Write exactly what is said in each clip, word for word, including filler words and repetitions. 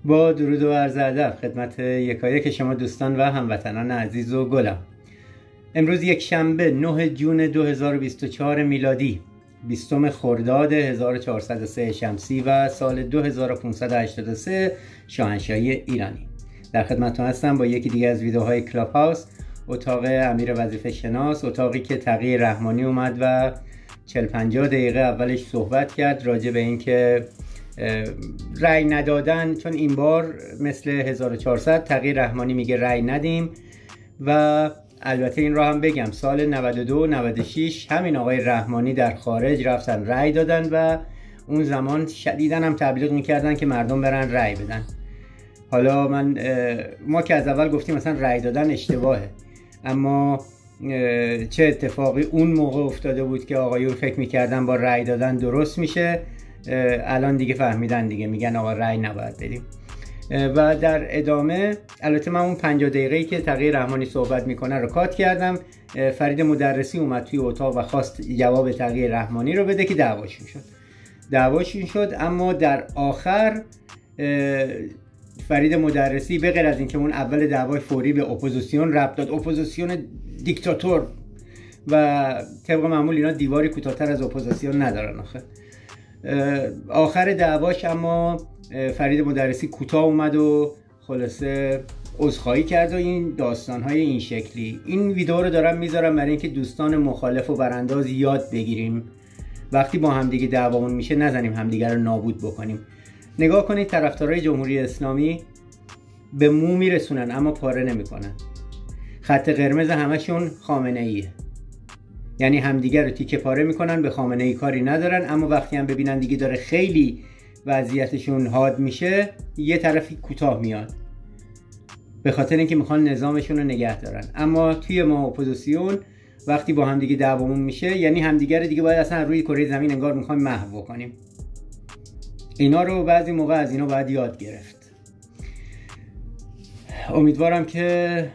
با درود و عرض ادب خدمت یکایک شما دوستان و هموطنان عزیز و گلم. امروز یک شنبه نه جون دو هزار و بیست و چهار میلادی، بیستم خرداد هزار و چهارصد و سه شمسی و سال دو هزار و پانصد و هشتاد و سه شاهنشاهی ایرانی. در خدمتتون هستم با یکی دیگه از ویدیوهای کلاب هاوس، اتاق امیر وظیفه شناس، اتاقی که تقی رحمانی اومد و چهل پنجاه دقیقه اولش صحبت کرد راجع به این که رأی ندادن، چون این بار مثل هزار و چهارصد تقی رحمانی میگه رأی ندیم. و البته این را هم بگم سال نود و دو نود و شش همین آقای رحمانی در خارج رفتن رأی دادن و اون زمان شدیداً هم تبلیغ میکردن که مردم برن رأی بدن. حالا من ما که از اول گفتیم مثلا رأی دادن اشتباهه، اما چه اتفاقی اون موقع افتاده بود که آقایون فکر میکردن با رأی دادن درست میشه، الان دیگه فهمیدن دیگه، میگن آقا رأی نباید بدیم. و در ادامه البته من اون پنجاه دقیقه‌ای که تقی رحمانی صحبت میکنه رو کات کردم. فرید مدرسی اومد توی اتاق و خواست جواب تقی رحمانی رو بده که دعواشون شد دعواشون شد اما در آخر فرید مدرسی به غیر از اینکه اون اول دعوای فوری به اپوزیسیون ربط داد، اپوزیسیون دیکتاتور، و طبق معمول اینا دیواری کوتاه‌تر از اپوزیسیون ندارن آخه، آخر دعواش اما فرید مدرسی کوتاه اومد و خلاصه عذرخواهی کرد و این داستان‌های این شکلی. این ویدیو رو دارم میذارم برای اینکه دوستان مخالف و برانداز یاد بگیریم وقتی با همدیگه دعوامون میشه نزنیم همدیگه رو نابود بکنیم. نگاه کنید طرفدارای جمهوری اسلامی به مو میرسونن اما پاره نمیکنن. خط قرمز همشون خامنه ایه، یعنی همدیگر رو تیکه پاره میکنن، به خامنه ای کاری ندارن، اما وقتی هم ببینن دیگه داره خیلی وضعیتشون حاد میشه یه طرفی کوتاه میاد به خاطر اینکه میخوان نظامشون رو نگه دارن. اما توی ما اپوزیسیون وقتی با همدیگه دعوامون میشه یعنی همدیگر دیگه باید اصلا روی کره زمین انگار میخوایم محو کنیم. اینا رو بعضی موقع از اینا باید یاد گرفت. امیدوارم که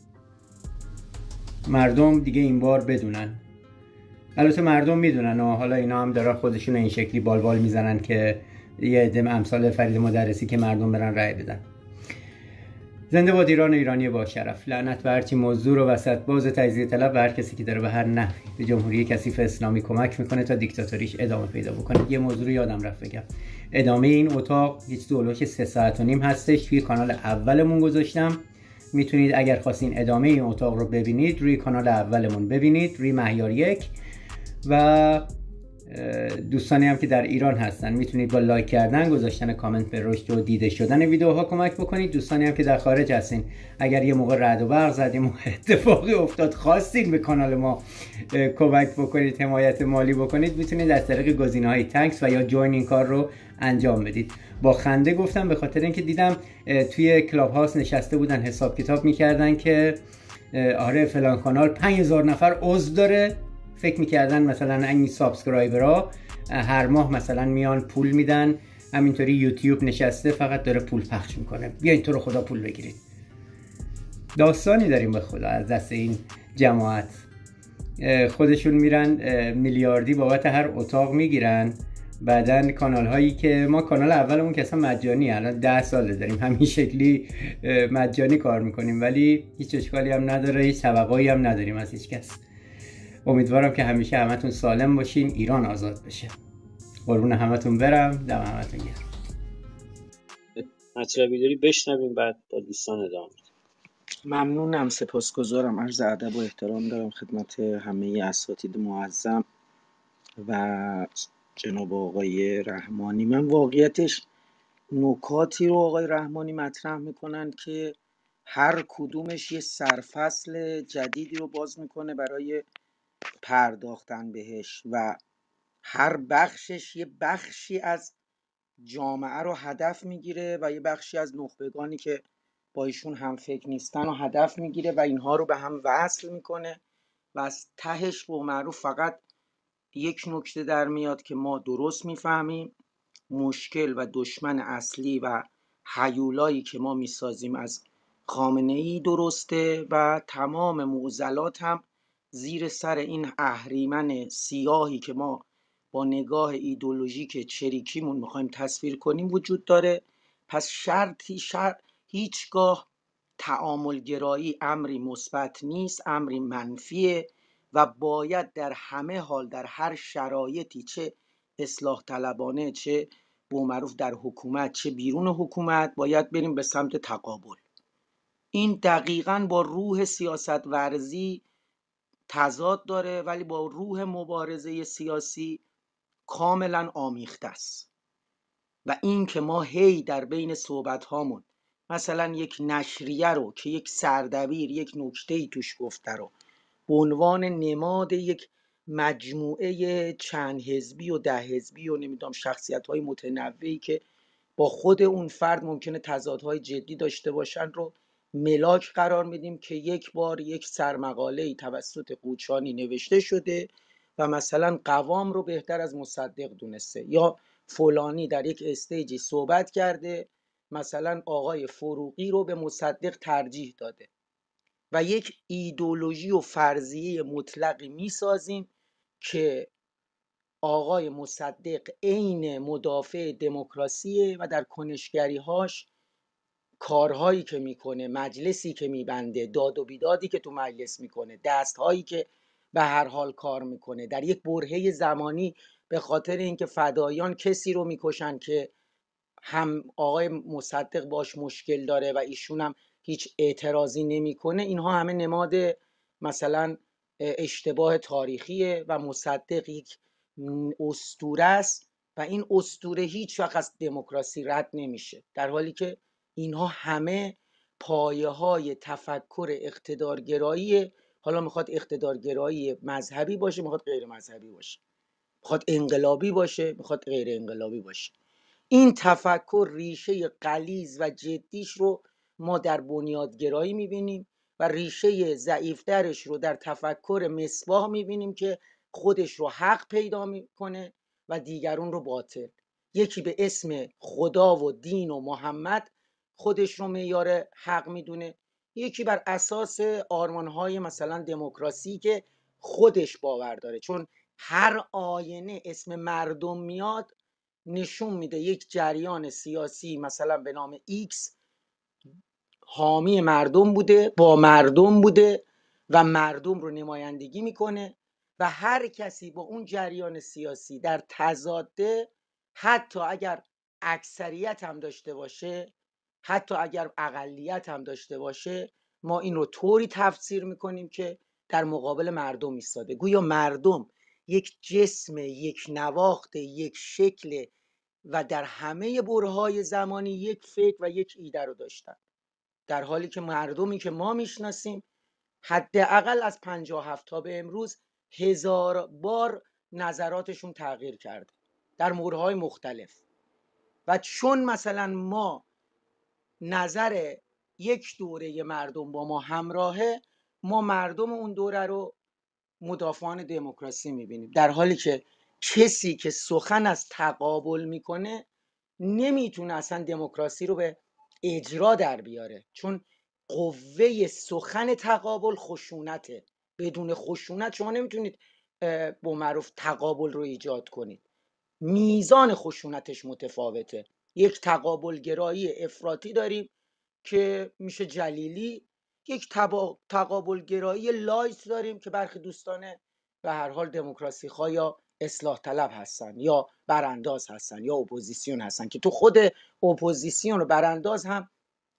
مردم دیگه این بار بدونن. البته مردم میدونن و حالا اینا هم دارن خودشون این شکلی بالبال میزنن که یه عده امثال فرید مدرسی که مردم برن رأی بدن. زنده باد ایران و ایرانی با شرف. لعنت به هرچی مزدور و وسط باز تجزیه طلب و هر کسی که داره به هر نحوی به جمهوری کثیف اسلامی کمک میکنه تا دیکتاتوریش ادامه پیدا بکنه. یه موضوع رو یادم رفت بگم، ادامه این اتاق هیچ دولوش سه ساعت و نیم هستش، توی کانال اولمون گذاشتم. میتونید اگر خواستین ادامه این اتاق رو ببینید روی کانال اولمون ببینید، روی مهیار یک. و دوستانی هم که در ایران هستن میتونید با لایک کردن، گذاشتن کامنت به رشد و دیده شدن ویدیوها کمک بکنید. دوستانی هم که در خارج هستین اگر یه موقع رعد و برق زدیم و اتفاقی افتاد خواستین به کانال ما کمک بکنید، حمایت مالی بکنید، میتونید از طریق گزینه‌های تانکس و یا جوین این کار رو انجام بدید. با خنده گفتم به خاطر اینکه دیدم توی کلاب هاوس نشسته بودن حساب کتاب میکردن که آره فلان کانال پنج هزار نفر عضو داره، فکر میکردن مثلا این سابسکرایبرها هر ماه مثلا میان پول میدن، همینطوری یوتیوب نشسته فقط داره پول پخش میکنه. بیاین تو رو خدا پول بگیرید. داستانی داریم به خدا از دست این جماعت، خودشون میرن میلیاردی بابت هر اتاق میگیرن، بعدن کانال هایی که ما کانال اولمون که اصلا مجانی الان ده ساله داریم همین شکلی مجانی کار میکنیم ولی هیچ اشکالی هم نداره، هیچ توقعی هم نداریم از هیچ کس. امیدوارم که همیشه همتون سالم باشین، ایران آزاد بشه. قربون همتون برم، دم همتون گرم. مطلبی داری بشنویم بعد با دوستان ادامه. ممنونم، سپاسگزارم، عرض ادب و احترام دارم خدمت همه اساتید معظم و جناب آقای رحمانی. من واقعیتش نکاتی رو آقای رحمانی مطرح میکنن که هر کدومش یه سرفصل جدیدی رو باز میکنه برای پرداختن بهش و هر بخشش یه بخشی از جامعه رو هدف میگیره و یه بخشی از نخبگانی که با ایشون هم فکر نیستن رو هدف میگیره و اینها رو به هم وصل میکنه و از تهش به معروف فقط یک نکته در میاد که ما درست میفهمیم مشکل و دشمن اصلی و هیولایی که ما میسازیم از خامنه‌ای درسته و تمام معضلات هم زیر سر این اهریمن سیاهی که ما با نگاه ایدئولوژیک چریکیمون میخوایم تصویر کنیم وجود داره پس شرطی شر... هیچگاه تعامل گرایی امری مثبت نیست، امری منفیه و باید در همه حال در هر شرایطی، چه اصلاح طلبانه، چه بومعروف در حکومت، چه بیرون حکومت، باید بریم به سمت تقابل. این دقیقاً با روح سیاست ورزی تضاد داره، ولی با روح مبارزه سیاسی کاملا آمیخته است. و این که ما هی در بین صحبت هامون مثلا یک نشریه رو که یک سردبیر یک نکته‌ای توش گفته رو به عنوان نماد یک مجموعه چند حزبی و ده حزبی و نمیدونم شخصیت های متنوعی که با خود اون فرد ممکنه تضادهای جدی داشته باشن رو ملاک قرار میدیم که یک بار یک سرمقاله‌ای توسط قوچانی نوشته شده و مثلا قوام رو بهتر از مصدق دونسته، یا فلانی در یک استیجی صحبت کرده مثلا آقای فروغی رو به مصدق ترجیح داده و یک ایدئولوژی و فرضیه مطلقی میسازیم که آقای مصدق عین مدافع دموکراسیه و در کنشگری‌هاش کارهایی که میکنه، مجلسی که میبنده، داد و بیدادی که تو مجلس میکنه، دستهایی که به هر حال کار میکنه، در یک برهه زمانی به خاطر اینکه فدایان کسی رو میکشن که هم آقای مصدق باش مشکل داره و ایشون هم هیچ اعتراضی نمیکنه، اینها همه نماد مثلا اشتباه تاریخیه و مصدق یک اسطوره است و این اسطوره هیچ وقت از دموکراسی رد نمیشه، در حالی که اینها همه پایه های تفکر اقتدارگراییه. حالا میخواد اقتدارگرایی مذهبی باشه، میخواد غیر مذهبی باشه، میخواد انقلابی باشه، میخواد غیر انقلابی باشه. این تفکر ریشه غلیظ و جدیش رو ما در بنیادگرایی میبینیم و ریشه ضعیفترش رو در تفکر مصباح میبینیم که خودش رو حق پیدا میکنه و دیگرون رو باطل. یکی به اسم خدا و دین و محمد خودش رو معیار حق میدونه، یکی بر اساس آرمانهای مثلا دموکراسی که خودش باور داره، چون هر آینه اسم مردم میاد نشون میده یک جریان سیاسی مثلا به نام ایکس حامی مردم بوده، با مردم بوده و مردم رو نمایندگی میکنه و هر کسی با اون جریان سیاسی در تضاده، حتی اگر اکثریت هم داشته باشه، حتی اگر اقلیت هم داشته باشه، ما این رو طوری تفسیر میکنیم که در مقابل مردم ایستاده، گویا مردم یک جسم، یک نواخت، یک شکل و در همه برهه‌های زمانی یک فکر و یک ایده رو داشتن، در حالی که مردمی که ما میشناسیم حداقل از پنجاه و هفت تا به امروز هزار بار نظراتشون تغییر کرده در موره‌های مختلف. و چون مثلا ما نظر یک دوره مردم با ما همراهه، ما مردم اون دوره رو مدافعان دموکراسی میبینیم، در حالی که کسی که سخن از تقابل میکنه نمیتونه اصلا دموکراسی رو به اجرا در بیاره، چون قوه سخن تقابل خشونته. بدون خشونت شما نمیتونید با معروف تقابل رو ایجاد کنید، میزان خشونتش متفاوته. یک تقابل گرایی افراطی داریم که میشه جلیلی، یک تبا... تقابل گرایی لایت داریم که برخی دوستانه به هر حال دموکراسی خواه یا اصلاح طلب هستن یا برانداز هستن یا اپوزیسیون هستن، که تو خود اپوزیسیون و برانداز هم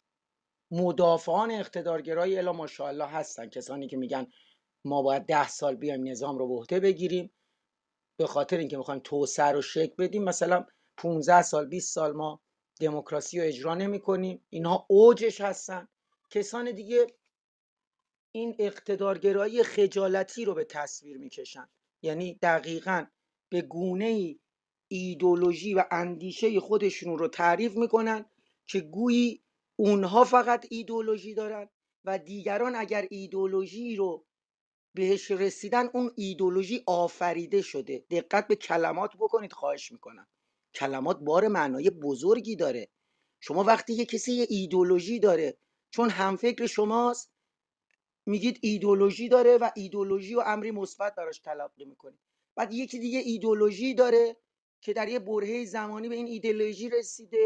مدافعان اقتدارگرایی الا ماشاءالله هستن، کسانی که میگن ما باید ده سال بیایم نظام رو به عهده بگیریم به خاطر اینکه میخوایم توسعه رو شکل بدیم، مثلا پانزده سال بیست سال ما دموکراسی رو اجرا نمی کنیم، اینها اوجش هستن. کسان دیگه این اقتدارگرایی خجالتی رو به تصویر میکشن، یعنی دقیقاً به گونه‌ای ایدئولوژی و اندیشه خودشون رو تعریف میکنن که گویی اونها فقط ایدئولوژی دارن و دیگران اگر ایدئولوژی رو بهش رسیدن اون ایدئولوژی آفریده شده. دقت به کلمات بکنید خواهش میکنم، کلمات بار معنای بزرگی داره. شما وقتی یه کسی یه ایدئولوژی داره چون همفکر شماست میگید ایدئولوژی داره و ایدئولوژی و امری مثبت براش تلقی میکنید، بعد یکی دیگه ایدئولوژی داره که در یه برهه زمانی به این ایدئولوژی رسیده،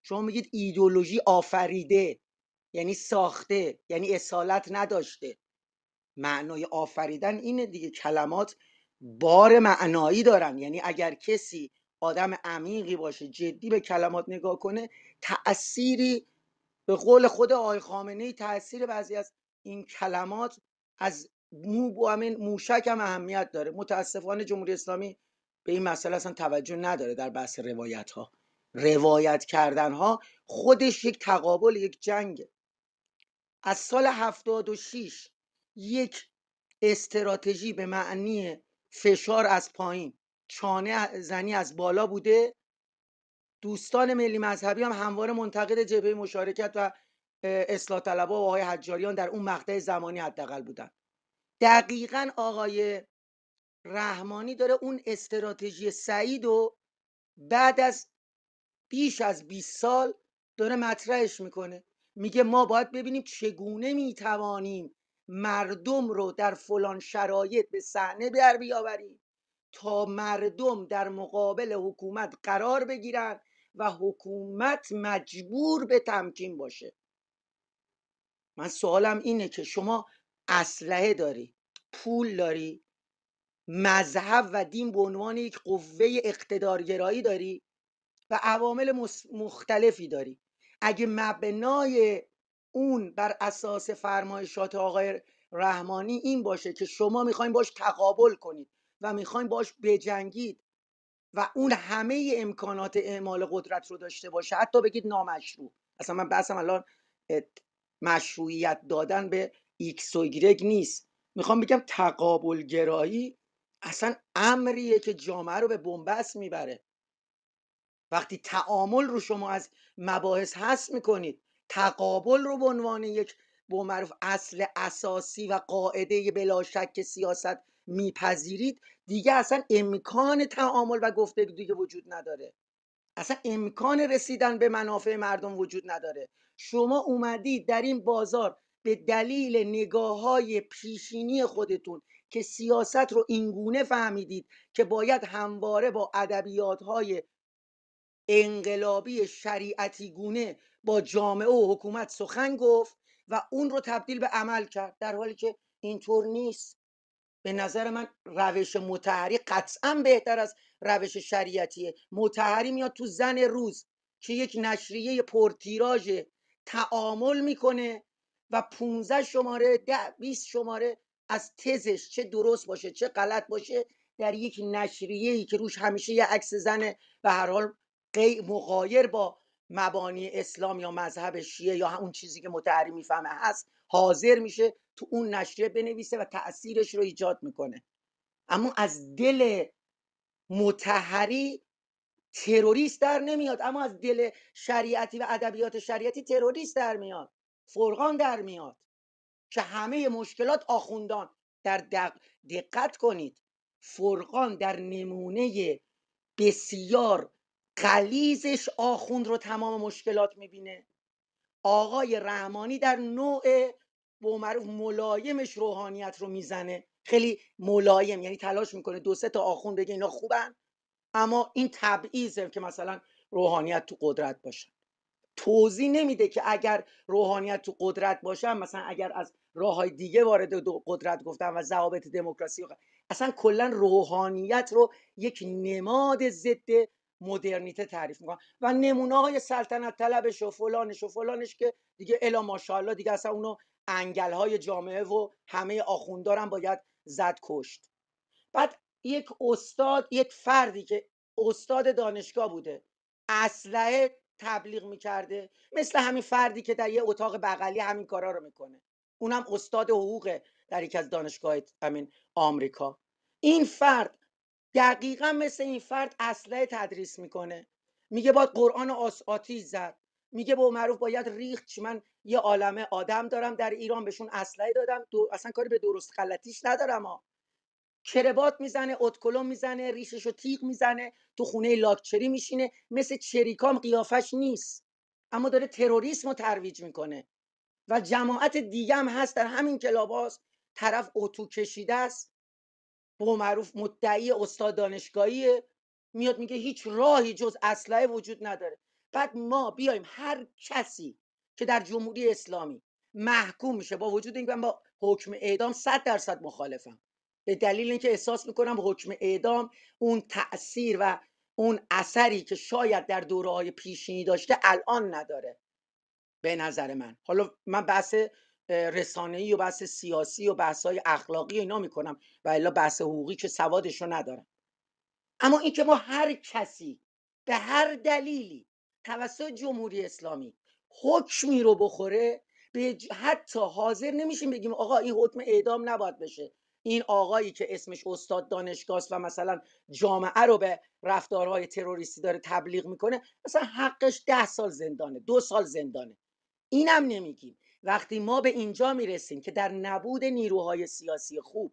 شما میگید ایدئولوژی آفریده، یعنی ساخته، یعنی اصالت نداشته. معنای آفریدن اینه دیگه، کلمات بار معنایی دارن. یعنی اگر کسی آدم عمیقی باشه، جدی به کلمات نگاه کنه، تأثیری، به قول خود آقای خامنه‌ای، تأثیر بعضی از این کلمات از مو و همین موشک هم اهمیت داره. متاسفانه جمهوری اسلامی به این مسئله اصلا توجه نداره. در بحث روایت ها، روایت کردن ها خودش یک تقابل، یک جنگه. از سال هفتاد و شش یک استراتژی به معنی فشار از پایین، چانه زنی از بالا بوده. دوستان ملی مذهبی هم همواره منتقد جبهه مشارکت و اصلاح طلبها و آقای حجاریان در اون مقطع زمانی حداقل بودن. دقیقاً آقای رحمانی داره اون استراتژی سعید و بعد از بیش از بیست سال داره مطرحش میکنه. میگه ما باید ببینیم چگونه میتوانیم مردم رو در فلان شرایط به صحنه در بیاوریم تا مردم در مقابل حکومت قرار بگیرن و حکومت مجبور به تمکین باشه. من سوالم اینه که شما اسلحه داری، پول داری، مذهب و دین به عنوان یک قوه اقتدارگرایی داری و عوامل مختلفی داری. اگه مبنای اون بر اساس فرمایشات آقای رحمانی این باشه که شما میخواین باش تقابل کنید و میخواین باش بجنگید و اون همه امکانات اعمال قدرت رو داشته باشه، حتی بگید نامشروع، اصلا من بحثم الان مشروعیت دادن به ایکس و ایگرگ نیست، میخوام بگم تقابل گرایی اصلا امریه که جامعه رو به بنبست میبره. وقتی تعامل رو شما از مباحث حذف میکنید، تقابل رو به عنوان یک به معروف اصل اساسی و قاعده بلا شک سیاست میپذیرید، دیگه اصلا امکان تعامل و گفتگو دیگه وجود نداره. اصلا امکان رسیدن به منافع مردم وجود نداره. شما اومدید در این بازار به دلیل نگاه های پیشینی خودتون که سیاست رو اینگونه فهمیدید که باید همواره با ادبیات های انقلابی شریعتی گونه با جامعه و حکومت سخن گفت و اون رو تبدیل به عمل کرد، در حالی که اینطور نیست. به نظر من روش مطهری قطعا بهتر از روش شریعتیه. مطهری میاد تو زن روز که یک نشریه پرتیراژ تعامل میکنه و پونزده شماره ده بیست شماره از تزش، چه درست باشه چه غلط باشه، در یک نشریه‌ای که روش همیشه یه عکس زنه و هر حال مغایر با مبانی اسلام یا مذهب شیعه یا همون چیزی که مطهری میفهمه هست، حاضر میشه تو اون نشریه بنویسه و تأثیرش رو ایجاد میکنه. اما از دل مطهری تروریست در نمیاد، اما از دل شریعتی و ادبیات شریعتی تروریست در میاد، فرقان در میاد که همه مشکلات آخوندان. در دق... دقت کنید، فرقان در نمونه بسیار غلیظش آخوند رو تمام مشکلات میبینه. آقای رحمانی در نوع به معروف ملایمش روحانیت رو میزنه، خیلی ملایم، یعنی تلاش میکنه دو سه تا آخوند بگه اینا خوبن، اما این تبعیضه که مثلا روحانیت تو قدرت باشه. توضیح نمیده که اگر روحانیت تو قدرت باشه، مثلا اگر از راههای دیگه وارد قدرت گفتن و ضوابط دموکراسی و اصلا کلا روحانیت رو یک نماد ضد مدرنیته تعریف میکنن و نمونه های سلطنت طلبش و فلانش و فلانش که دیگه الا ماشاءالله دیگه اصلا اونو انگل های جامعه و همه آخوندارم باید زد کشت. بعد یک استاد، یک فردی که استاد دانشگاه بوده، اسلحه تبلیغ میکرده، مثل همین فردی که در یه اتاق بغلی همین کارا رو میکنه، اونم استاد حقوق در یک از دانشگاه همین آمریکا. این فرد دقیقا مثل این فرد اسلحه تدریس میکنه، میگه باید قرآن آتیش زد، میگه با معروف باید ریخت. من یه عالمه آدم دارم در ایران بهشون اسلحه دادم، دو... اصلا کاری به درست غلطیش ندارم ها. کربات میزنه، اتکلون میزنه، ریششو تیغ میزنه، تو خونه لاکچری میشینه، مثل چریکام قیافش نیست، اما داره تروریسم رو ترویج میکنه. و جماعت دیگه هم هست در همین کلاباس، طرف اتو کشیده است، با معروف مدعی استاد دانشگاهیه، میاد میگه هیچ راهی جز اسلحه وجود نداره. بعد ما بیایم هر کسی که در جمهوری اسلامی محکوم میشه، با وجود اینکه من با حکم اعدام صد درصد مخالفم، به دلیل اینکه احساس میکنم حکم اعدام اون تأثیر و اون اثری که شاید در دوره‌های پیشینی داشته الان نداره به نظر من. حالا من بحث رسانه‌ای و بحث سیاسی و بحث‌های اخلاقی اینا میکنم و الا بحث حقوقی که سوادشو ندارم. اما اینکه ما هر کسی به هر دلیلی توسط جمهوری اسلامی حکمی رو بخوره، به حتی حاضر نمیشیم بگیم آقا این حکم اعدام نباید بشه، این آقایی که اسمش استاد دانشگاه و مثلا جامعه رو به رفتارهای تروریستی داره تبلیغ میکنه، مثلا حقش ده سال زندانه، دو سال زندانه. اینم نمیگیم. وقتی ما به اینجا میرسیم که در نبود نیروهای سیاسی خوب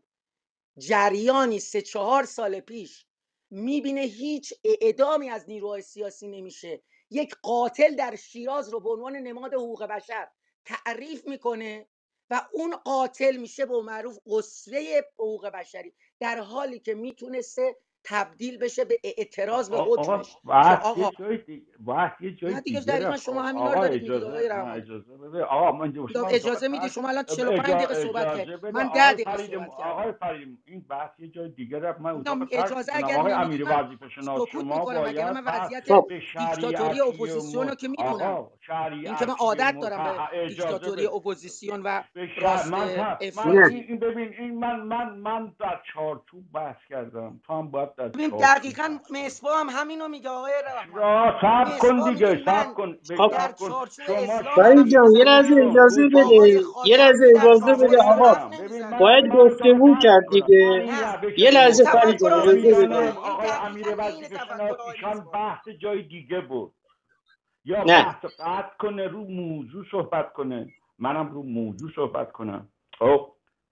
جریانی سه چهار سال پیش میبینه هیچ اعدامی از نیروهای سیاسی نمیشه، یک قاتل در شیراز رو به عنوان نماد حقوق بشر تعریف میکنه و اون قاتل میشه به معروف اسوه حقوق بشری، در حالی که میتونسته تبدیل بشه به اعتراض به حکمش. آقا آقا بحث یه جای دیگه دیگه دقیقاً شما همینا رو دارید میگید آقای رحمان. اجازه بده آقا من اجازه میدید شما الان چهل و پنج دقیقه صحبت کردید، من ده دقیقه صحبت کردم. آقای فرید این بحث یه جای دیگه رفت، من اتاق اجازه اگر آقای امیر وظیفه شناس شما باید من وضعیت به دیکتاتوری اپوزیسیون رو که میدونم، این که من عادت دارم به دیکتاتوری اپوزیسیون و راست افراطی. این ببین این من من من در چارچوب بحث کردم، تو هم باید در ببین دقیقاً مصباح هم همینو میگه آقای رحمان. صبر کن دیگه، صبر کن. در چارچوب اسلام فرید جان یه لحظه اجازه بده، یه لحظه اجازه بده آقا، باید گفتگو کرد دیگه. یه لحظه فرید جان اجازه بده. آقای امیر وظیفه شناس ایشان بحث جای دیگه بود، یا نه. بحث قطع کنه رو موضوع صحبت کنه، منم رو موضوع صحبت کنم. خب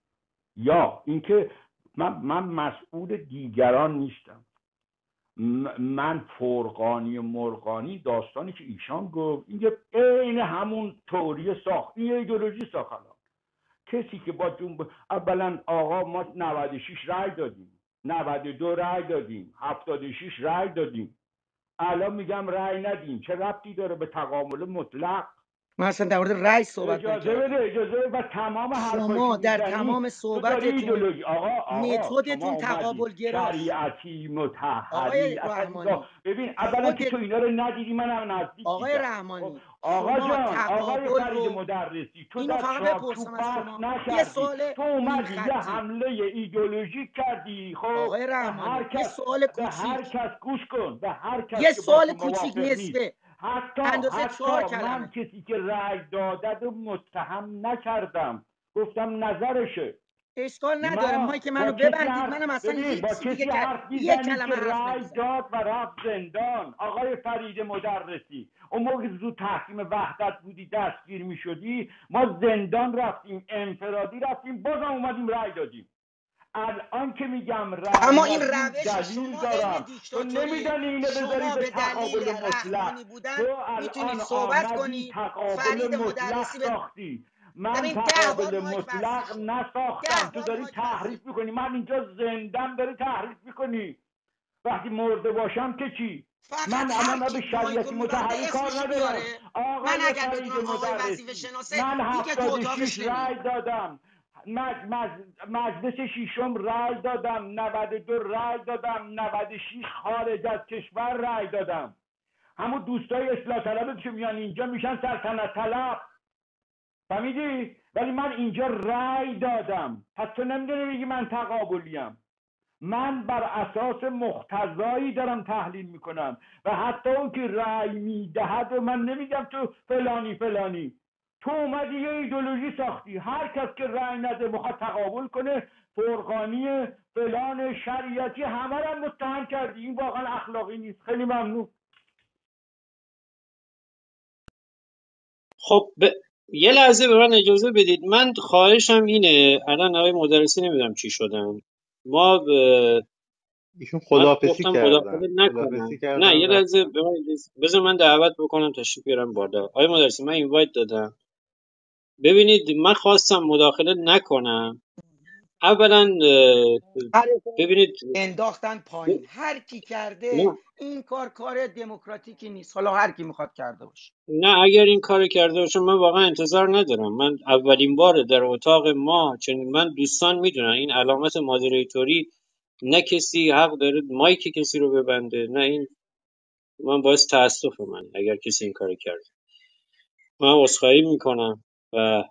یا اینکه من من مسئول دیگران نیستم، من فرقانی مرغانی داستانی که ایشان گفت این عین همون تئوری ساخت، این ایدئولوژی ساخت. کسی که با جنب اولا آقا ما نود و شش رای دادیم، نود و دو رای دادیم، هفتاد و شش رای دادیم، الان میگم رای ندیم، چه ربطی داره به تکامل مطلق؟ من اصلا در مورد رای صحبت اجازه نکردم. بده اجازه بده و تمام حرفایی شما که در میزنی تمام صحبتتون آقا آقا متدتون تقابل گراست، شریعتی متحری. آقای رحمانی ببین اولا که تو اینا رو ندیدی، من هم نزدیک آقای دیدم. رحمانی آقا شما جان آقای تقابل فرید رو مدرسی تو اینو در فقط چارچوب بپرسم از بحث شما یه نکردی، سوال تو اومدی نیم یه خطی. حمله ایدئولوژیک کردی. خب آقای به هر رحمانی یه کس سوال به هر کوچیک کس گوش کن، به هر کس یه که با سوال تو کوچیک موافق نیست، نصفه حتی اندازه چهار حتی کلمه. من کسی که رأی داده رو متهم نکردم، گفتم نظرشه. اشکال نداره، ما ما که با منو کسی ببندید حرف منم اصلا ببین با هیچ دیگه کسی کرد حرف یه میزنی کلمه که حرف رأی نمیزنم. داد و رفت زندان. آقای فرید مدرسی اون موقع که زود تحکیم وحدت بودی دستگیر میشدی، ما زندان رفتیم، انفرادی رفتیم، بازم اومدیم رأی دادیم. الان که میگم رأی اما این ندیم روش دلیل شما دارم. عین تو دیکتاتوریه. نمیدانی اینو بذاری شما به به دلیل تقابل مطلق. رحمانی بودن تو میتونید الان صحبت آمدی کنی، تقابل فرید مطلق مدرسی به ساختی. من ببین ده بار تقابل مایک بسته مطلق شد، نساختم. ده تو بار داری مایک تحریف بسته. میکنی، من اینجا زندم داری تحریف میکنی. وقتی مرده باشم که چی؟ من هر الان کی به شریعتی متحری کار ندارم. آقای من اگر فرید بدونم آقای وظیفه مدرسی شناسه من دیگه تو هفتاد و اتاقش شش نمیام. رای دادم، مجلس شیشم رای دادم، نود و دو رای دادم، نود و شش خارج از کشور رای دادم. همون دوستای اصلاح طلب که میان اینجا میشن سلطنت طلب، فهمیدی؟ ولی من اینجا رای دادم. پس تو نمیدونی بگی من تقابلیم. من بر اساس مقتضایی دارم تحلیل میکنم و حتی اون که رأی میدهد و من نمیگم تو فلانی فلانی. تو اومدی یه ایدئولوژی ساختی، هر کس که رأی نده میخواد تقابل کنه، فرقانی فلان شریعتی، همه رو متهم کردی. این واقعا اخلاقی نیست. خیلی ممنون. خب ب... یه لحظه به من اجازه بدید. من خواهشم اینه، الان آقای مدرسی نمیدونم چی شدن، ما ب... ایشون من خداحافظی گفتم کردن مداخله نکنم. خداحافظی کردن نه یه لحظه رفتن. به من اجازه- بذار من دعوت بکنم تشریف بیارم بالا. آقای مدرسی من اینوایت دادم. ببینید من خواستم مداخله نکنم اولا ببینید انداختن پایین، هر کی کرده نه این کار کار دموکراتیکی نیست، حالا هر کی میخواد کرده باشه. نه اگر این کار کرده باشم من واقعا انتظار ندارم. من اولین بار در اتاق ما، چون من دوستان میدونن این علامت مادریتوری، نه کسی حق داره مایک کسی رو ببنده، نه این، من باعث تاسف من اگر کسی این کار کرده. من عذرخواهی میکنم و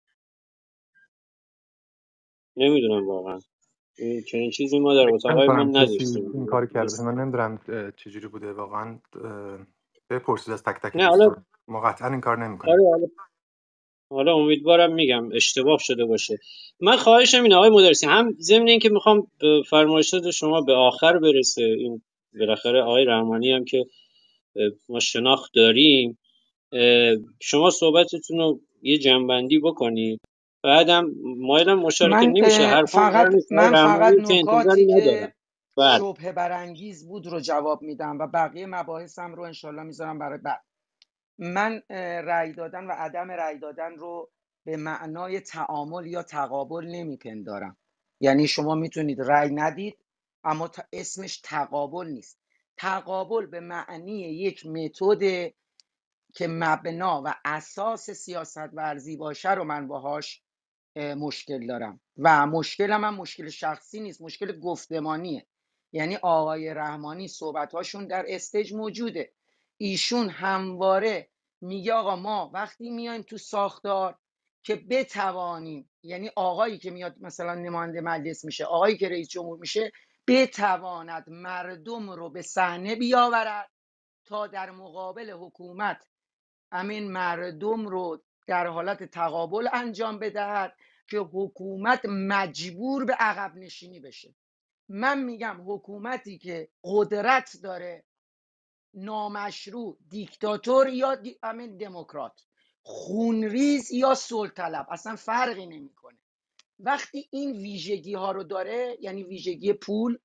نمیدونم واقعا این چنین چیزی ما در فکر اتاقای من نمی‌کنم کسی این کار نداشتیم. کرده باشه. من نمیدونم چجوری بوده واقعا. اه، بپرسید از تک تک نه حالا دوستان. ما قطعا این کار نمی‌کنیم. آره حالا حالا امیدوارم میگم اشتباه شده باشه. من خواهشم اینه آقای مدرسی، هم ضمن این که میخوام به فرمایشات شما به آخر برسه، این بالاخره آقای رحمانی هم که اه، ما شناخت داریم، اه، شما صحبتتون رو یه جنبندی بکنید، بعدم مایلم مشارکت من نمیشه، اه، حرفام قرار فقط نیست آقای من فقط رحمانی که نکاتی انتظاری ندارم. که بله شبهه برانگیز بود رو جواب میدم و بقیه مباحثم رو انشالله میذارم برای بعد. من اه، رأی دادن و عدم رأی دادن رو به معنای تعامل یا تقابل نمیپندارم. یعنی شما میتونید رأی ندید اما تا اسمش تقابل نیست. تقابل به معنی یک متد که مبنا و اساس سیاست ورزی باشه رو من باهاش مشکل دارم و مشکلم هم مشکل شخصی نیست، مشکل گفتمانیه. یعنی آقای رحمانی صحبتاشون در استیج موجوده، ایشون همواره میگه آقا ما وقتی میایم تو ساختار که بتوانیم، یعنی آقایی که میاد مثلا نماینده مجلس میشه، آقایی که رئیس جمهور میشه، بتواند مردم رو به صحنه بیاورد تا در مقابل حکومت همین مردم رو در حالت تقابل انجام بدهد که حکومت مجبور به عقب نشینی بشه. من میگم حکومتی که قدرت داره، نامشروع، دیکتاتور یا دی... همین دموکرات، خونریز یا صلح طلب، اصلا فرقی نمیکنه. وقتی این ویژگی ها رو داره، یعنی ویژگی پول،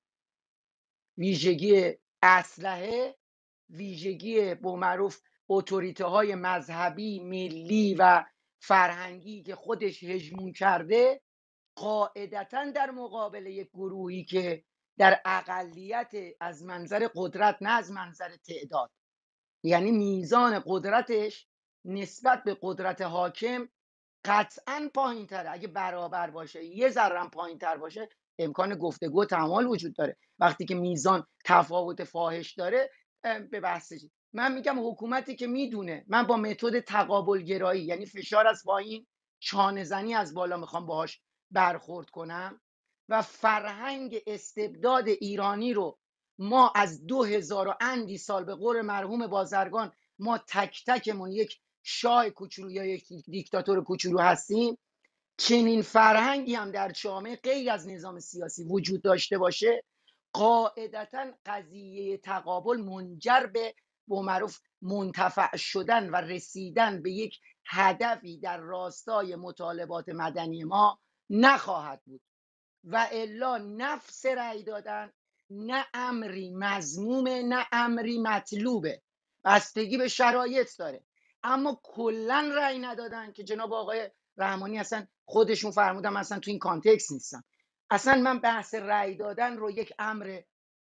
ویژگی اسلحه، ویژگی به معروف اتوریته های مذهبی، ملی و فرهنگی که خودش هژمون کرده، قاعدتا در مقابل یک گروهی که در اقلیت از منظر قدرت نه از منظر تعداد، یعنی میزان قدرتش نسبت به قدرت حاکم قطعا پایین تره. اگه برابر باشه، یه ذره پایین تر باشه، امکان گفتگو و تمام وجود داره. وقتی که میزان تفاوت فاحش داره، به بحثش من میگم حکومتی که میدونه من با متد تقابل گرایی، یعنی فشار از پایین، چانه زنی از بالا میخوام باهاش برخورد کنم و فرهنگ استبداد ایرانی رو ما از دو هزار و اندی سال به قول مرحوم بازرگان ما تک تکمون یک شاه کوچولو یا یک دیکتاتور کوچولو هستیم، چنین فرهنگی هم در جامعه غیر از نظام سیاسی وجود داشته باشه، قاعدتا قضیه تقابل منجر به به معروف منتفع شدن و رسیدن به یک هدفی در راستای مطالبات مدنی ما نخواهد بود. و الا نفس رأی دادن نه امری مذمومه نه امری مطلوبه، بستگی به شرایط داره. اما کلا رأی ندادن که جناب آقای رحمانی اصلا خودشون فرمودن، اصلا تو این کانتکست نیستم. اصلا من بحث رأی دادن رو یک امر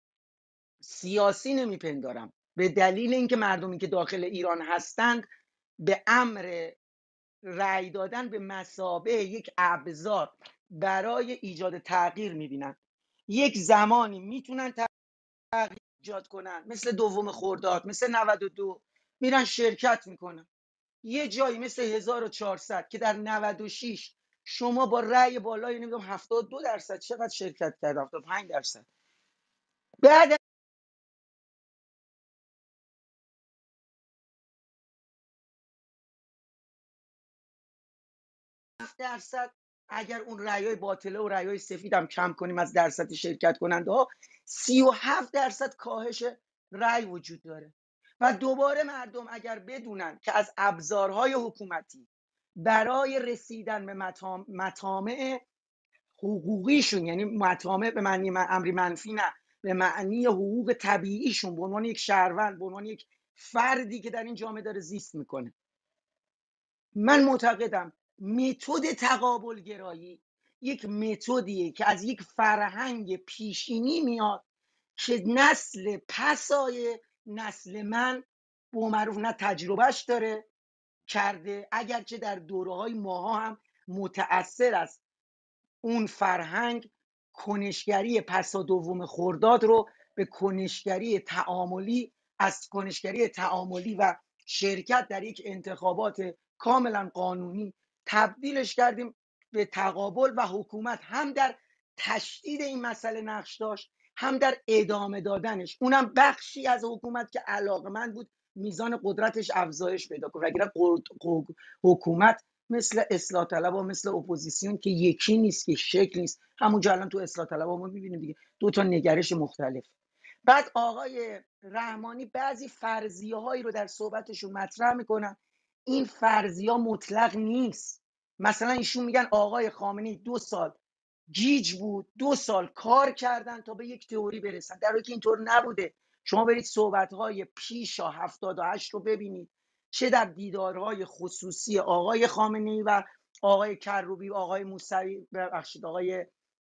سیاسی نمیپندارم، به دلیل اینکه مردمی که داخل ایران هستند به امر رأی دادن به مثابه یک ابزار برای ایجاد تغییر میبینن. یک زمانی میتونن تغییر ایجاد کنن، مثل دوم خرداد، مثل نود و دو، میرن شرکت میکنن. یه جایی مثل هزار و چهارصد که در نود و شش شما با رأی بالای نمیدونم هفتاد و دو درصد چقدر شرکت کرد، هفتاد و پنج درصد، بعد هفت درصد اگر اون رأیای باطله و رأیای سفید هم کم کنیم از درصد شرکت کننده ها، سی و هفت درصد کاهش رأی وجود داره. و دوباره مردم اگر بدونن که از ابزارهای حکومتی برای رسیدن به مطام- مطامع حقوقیشون، یعنی مطامع به معنی من امری منفی نه، به معنی حقوق طبیعیشون به عنوان یک شهروند، به عنوان یک فردی که در این جامعه داره زیست میکنه، من معتقدم متد تقابل گرایی یک متدیه که از یک فرهنگ پیشینی میاد که نسل پسای نسل من به معروف نه تجربهش داره کرده، اگرچه در دوره‌های ماها هم متأثر است اون فرهنگ کنشگری پسا دوم خرداد رو به کنشگری تعاملی، از کنشگری تعاملی و شرکت در یک انتخابات کاملا قانونی تبدیلش کردیم به تقابل، و حکومت هم در تشدید این مسئله نقش داشت هم در ادامه دادنش. اونم بخشی از حکومت که علاقمند بود میزان قدرتش افزایش پیدا کنه، وگرنه حکومت مثل اصلاح طلب و مثل اپوزیسیون که یکی نیست، که شکل نیست. همونجا الان تو اصلاح طلب ما میبینیم دیگه، دو تا نگرش مختلف. بعد آقای رحمانی بعضی فرضیه هایی رو در صحبتشون مطرح میکنن، این فرضیه ها مطلق نیست. مثلا ایشون میگن آقای خامنه‌ای دو سال گیج بود، دو سال کار کردن تا به یک تئوری برسن، در حالی که اینطور نبوده. شما برید صحبت‌های پیشا هفتاد و هشت رو ببینید، چه در دیدارهای خصوصی آقای خامنه‌ای و آقای کروبی و آقای موسوی، ببخشید آقای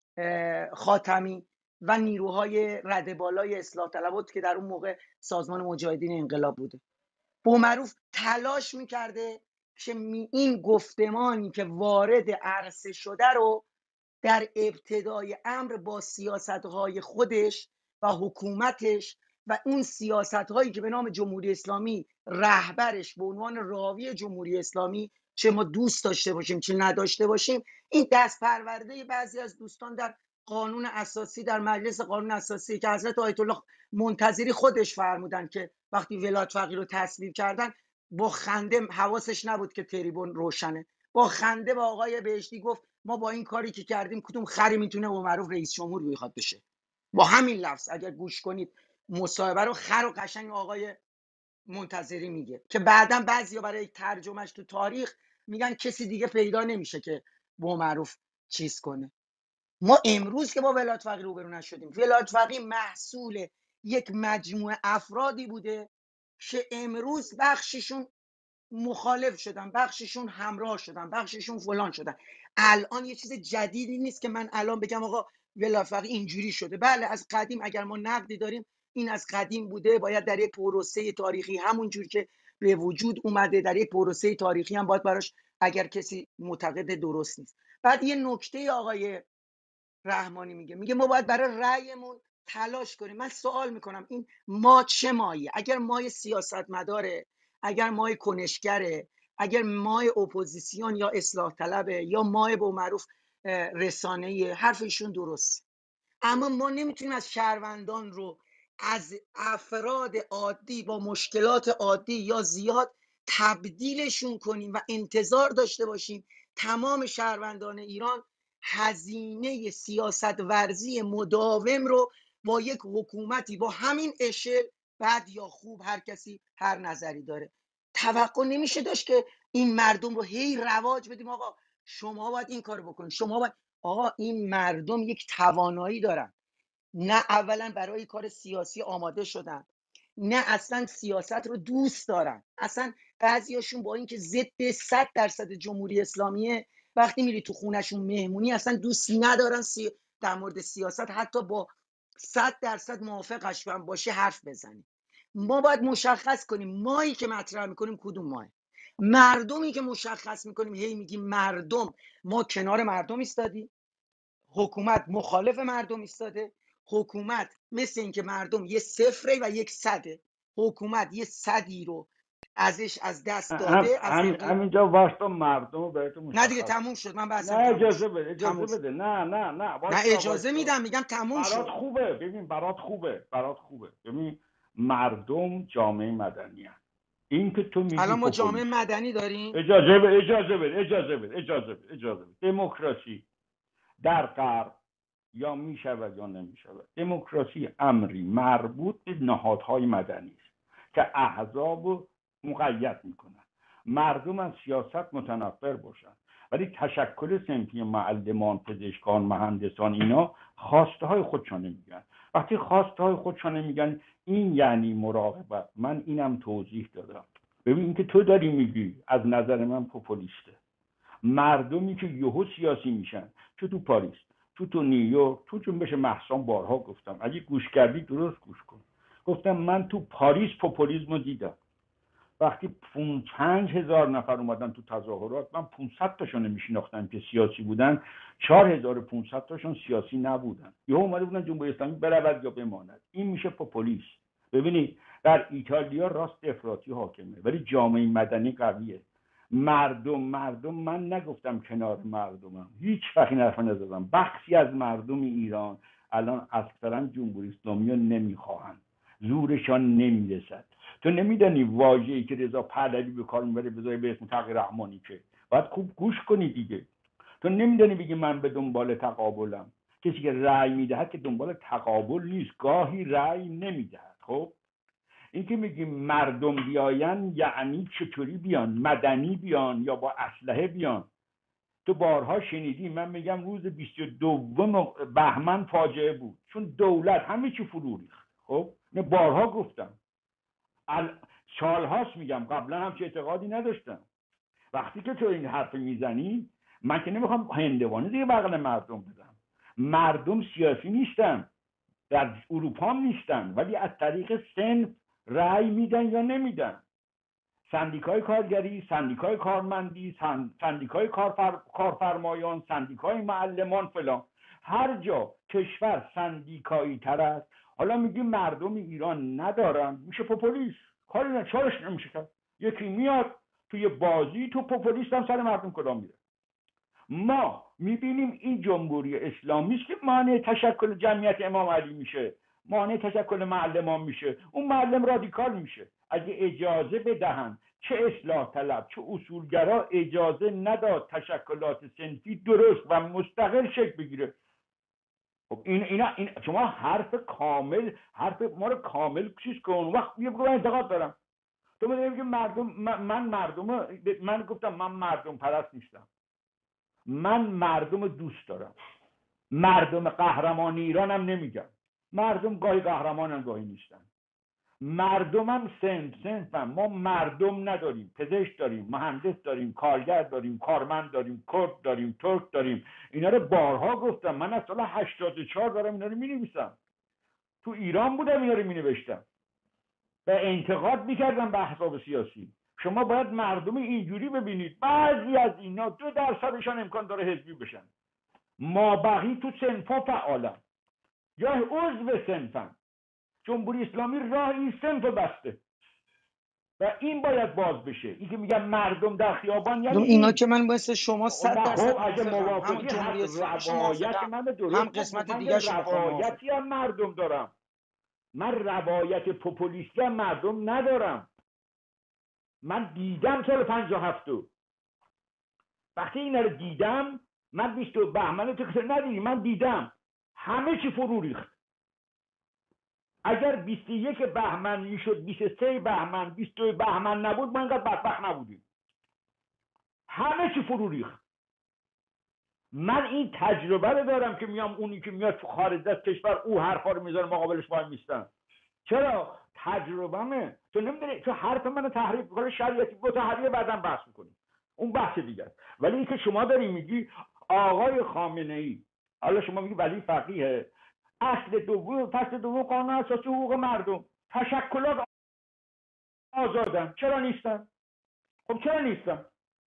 خاتمی و نیروهای رده بالای اصلاح طلبات که در اون موقع سازمان مجاهدین انقلاب بوده، بومعروف تلاش میکرده که این گفتمانی که وارد عرصه شده رو در ابتدای امر با سیاست‌های خودش و حکومتش و اون سیاست‌هایی که به نام جمهوری اسلامی رهبرش به عنوان راوی جمهوری اسلامی، چه ما دوست داشته باشیم چه نداشته باشیم، این دست پرورده بعضی از دوستان در قانون اساسی، در مجلس قانون اساسی که حضرت آیت الله منتظری خودش فرمودن که وقتی ولایت فقیه رو تصویب کردن با خنده، حواسش نبود که تریبون روشنه، با خنده با آقای بهشتی گفت ما با این کاری که کردیم کدوم خری میتونه به معروف رئیس جمهور بخواد بشه. با همین لفظ اگر گوش کنید مصاحبه رو، خر و قشنگ آقای منتظری میگه که بعداً بعضیا برای ترجمهش تو تاریخ میگن کسی دیگه پیدا نمیشه که با معروف چیز کنه. ما امروز که با ولایت فقیه روبرو نشدیم، ولایت فقیه محصول یک مجموعه افرادی بوده که امروز بخششون مخالف شدن، بخششون همراه شدن، بخششون فلان شدن. الان یه چیز جدیدی نیست که من الان بگم آقا ولایت فقیه اینجوری شده. بله از قدیم اگر ما نقدی داریم این از قدیم بوده، باید در یک پروسه تاریخی همونجور که به وجود اومده در یک پروسه تاریخی هم باید براش، اگر کسی معتقد درست نیست. بعد یه نکته آقای رحمانی میگه میگه ما باید برای رأیمون تلاش کنیم. من سوال میکنم این ما چه مایه؟ اگر مای سیاستمداره، اگر مای کنشگره، اگر مای اپوزیسیون یا اصلاح طلبه، یا مای به معروف رسانه‌ای، حرفشون درست. اما ما نمیتونیم از شهروندان رو، از افراد عادی با مشکلات عادی یا زیاد تبدیلشون کنیم و انتظار داشته باشیم تمام شهروندان ایران هزینه سیاست ورزی مداوم رو با یک حکومتی با همین اشل، بد یا خوب هر کسی هر نظری داره، توقع نمیشه داشت که این مردم رو هی رواج بدیم آقا شما باید این کار بکنید، شما باید. آقا این مردم یک توانایی دارن، نه اولا برای کار سیاسی آماده شدن، نه اصلا سیاست رو دوست دارن. اصلا بعضیاشون با اینکه ضد صد درصد جمهوری اسلامیه، وقتی میری تو خونشون مهمونی اصلا دوست ندارن سی... در مورد سیاست حتی با صد درصد موافقش هم باشه حرف بزنیم. ما باید مشخص کنیم مایی که مطرح میکنیم کدوم ماه، مردمی که مشخص میکنیم هی میگیم مردم، ما کنار مردم ایستادیم، حکومت مخالف مردم ایستاده، حکومت مثل اینکه مردم یه صفره و یک صده، حکومت یه صدی رو ازش از دست داده. از هم همینجا واسه مردم رو بهتون مشخص. نه دیگه تموم شد، من بحثم نه اجازه بده اجازه بده نه نه نه نه اجازه میدم، میگم تموم شد. برات خوبه، ببین برات خوبه برات خوبه ببین مردم جامعه مدنی هست. این که تو میگی الان ما جامعه مدنی داریم. اجازه بده اجازه بده اجازه بده اجازه بده اجازه بده دموکراسی در غرب یا میشود یا نمیشود. دموکراسی امری مربوط به نهادهای مدنی است که احزاب رو مقید میکنن. مردم از سیاست متنفر باشن، ولی تشکل صنفی معلمان، پزشکان، مهندسان اینا خواسته های خودشان میگن. وقتی خواسته های خودشان میگن این یعنی مراقبت. من اینم توضیح دادم. ببین این که تو داری میگی از نظر من پوپولیسته. مردمی که یهو سیاسی میشن، چه تو پاریس، تو تو نیویورک، تو جنبش مهسان بارها گفتم، اگه گوش کردی درست گوش کن، گفتم من تو پاریس پوپولیسم رو دیدم. وقتی پنج هزار نفر اومدن تو تظاهرات، من پانصد تاشون نمیشناختم که سیاسی بودن، چهار هزار و پانصد تاشون سیاسی نبودن. یهو اومده بودن جمهوری اسلامی برود یا بماند. این میشه پوپولیسم. ببینید در ایتالیا راست افراطی حاکمه ولی جامعه مدنی قویه. مردم مردم من نگفتم کنار مردمم، هیچ وقت این حرفا نزدم. بخشی از مردم ایران الان اصلا جمهوری اسلامی رو نمیخواهن، زورشان نمیرسد. تو نمیدانی واژه‌ای که رضا پهلوی به کار میبره بذاری به اسم تقی رحمانی که باید خوب گوش کنی دیگه. تو نمیدانی بگی من به دنبال تقابلم. کسی که رأی میدهد که دنبال تقابل نیست، گاهی رأی نمیدهد. خب این که میگی مردم بیاین یعنی چطوری بیان؟ مدنی بیان یا با اسلحه بیان؟ تو بارها شنیدی من میگم روز بیست و دوم بهمن فاجعه بود، چون دولت همه چی فرو ریخت. خب نه بارها گفتم، سالهاست میگم، قبلا هم چه اعتقادی نداشتم. وقتی که تو این حرف میزنی، من که نمیخوام هندوانه دیگه بغل مردم بدم. مردم سیاسی نیستن، در اروپا هم نیستن، ولی از طریق سن رأی میدن یا نمیدن. سندیکای کارگری، سندیکای کارمندی، سندیکای کارفر... کارفرمایان، سندیکای معلمان فلان، هر جا کشور سندیکایی تر است. حالا میگی مردم ایران ندارن، میشه پوپولیست. کاری نه، چارش نمیشه کرد. یکی میاد توی بازی تو پوپولیست هم سر مردم کدام میره. ما میبینیم این جمهوری اسلامی است که مانع تشکل جمعیت امام علی میشه، مانع تشکل معلمان میشه، اون معلم رادیکال میشه. اگه اجازه بدهن چه اصلاح طلب چه اصولگرا اجازه نداد تشکلات صنفی درست و مستقل شکل بگیره. خب این اینا این شما حرف کامل حرف ما رو کامل چیز کن. وقت یه بگو انتقاد دارم. تو میگی که مردم من مردم من گفتم من مردم پرست نیستم. من مردم دوست دارم. مردم قهرمان ایرانم نمیگم. مردم گاهی قهرمانم گاهی نیستن. مردمم سنف سنفم. ما مردم نداریم. پزشک داریم، مهندس داریم، کارگر داریم، کارمند داریم، کرد داریم، ترک داریم. اینا رو بارها گفتم. من از سال هشتاد و چهار دارم اینا رو مینویسم. تو ایران بودم اینا رو مینوشتم و انتقاد میکردم به احزاب سیاسی. شما باید مردم اینجوری ببینید. بعضی از اینا دو درصدشان امکان داره حزبی بشن. ما بقی تو صنفا فعالن یا عضو صنفن. جمهوری اسلامی راه این صنف بسته و این باید باز بشه. این که میگن مردم در خیابان یعنی اینا که من باید شما صد درصد خب اگه موافقی جمهوری روایت من درست هم قسمت دیگه روایتی هم مردم دارم. من روایت پوپولیستی هم مردم ندارم. من دیدم سال پنجاه و هفت وقتی اینا رو دیدم، من بیست و بهمن تو که ندیدی، من دیدم همه چی فرو ریخت. اگر بیست و یک بهمن میشد بیست و سه بهمن بیست و دو بهمن نبود ما اینقدر بدبخت نبودیم. همه چی فرو ریخت. من این تجربه رو دارم که میام اونی که میاد تو خارج از کشور او حرفا رو میذاره مقابلش وای میستن. چرا؟ تجربه‌مه. تو نمیدونی تو حرف منو تحریف می‌کنی، شریعتی متحری بعداً بحث می‌کنی. اون بحث دیگه است. ولی اینکه شما داری میگی آقای خامنه‌ای، حالا شما میگی ولی فقیه، اصل دوم فصل دوم قانون اساسی حقوق مردم، تشکلات آزادن، چرا نیستن؟ خب چرا نیستن؟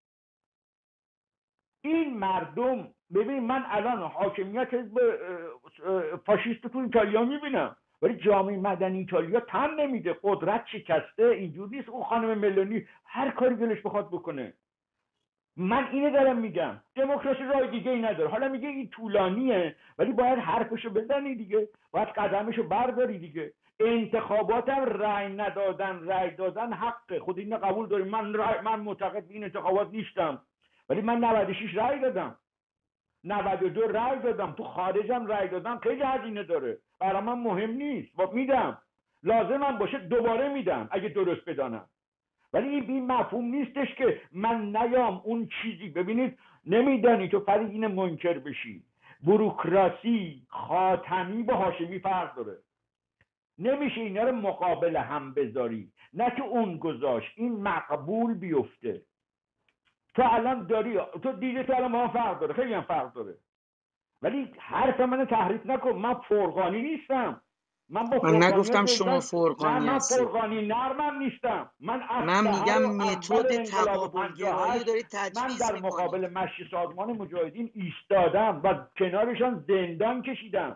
این مردم، ببین من الان حاکمیت حزب فاشیست تو ایتالیا میبینم ولی جامعه مدنی ایتالیا تن نمیده. قدرت شکسته. اینجوری نیست اون خانم ملونی هر کاری دلش بخواد بکنه. من اینو دارم میگم دموکراسی راه دیگه ای نداره. حالا میگه این طولانیه ولی باید حرفشو بزنی دیگه، باید قدمشو برداری دیگه. انتخاباتم رأی ندادن رأی دادن حقه، خود اینو قبول داریم. من رأی من معتقد به این انتخابات نیستم ولی من نود و شش رأی دادم، نود و دو رأی دادم، تو خارجم رأی دادم. خیلی هزینه داره، برای من مهم نیست. با میدم، لازمم باشه دوباره میدم اگه درست بدانم. ولی این بی مفهوم نیستش که من نیام اون چیزی. ببینید نمیدانی تو فرید این منکر بشی. بوروکراسی خاتمی با هاشمی فرق داره. نمیشه اینا رو مقابل هم بذاری، نه که اون گذاشت این مقبول بیفته. تو الان داری تو دیگه تو الان ما هم فرق داره، خیلی هم فرق داره، ولی حرف منو تحریف نکن. من فرقانی نیستم. من با من فرقانی نگفتم ها شما نه فرقانی من هستی. فرقانی نرمم نیستم. من من اسلحه میگم رو اول متد انقلاب تقابل گرایی رو پنجاه و هشت دارید من تجویز در میکنید. مقابل مشی سازمان مجاهدین ایستادم و کنارشان زندان کشیدم.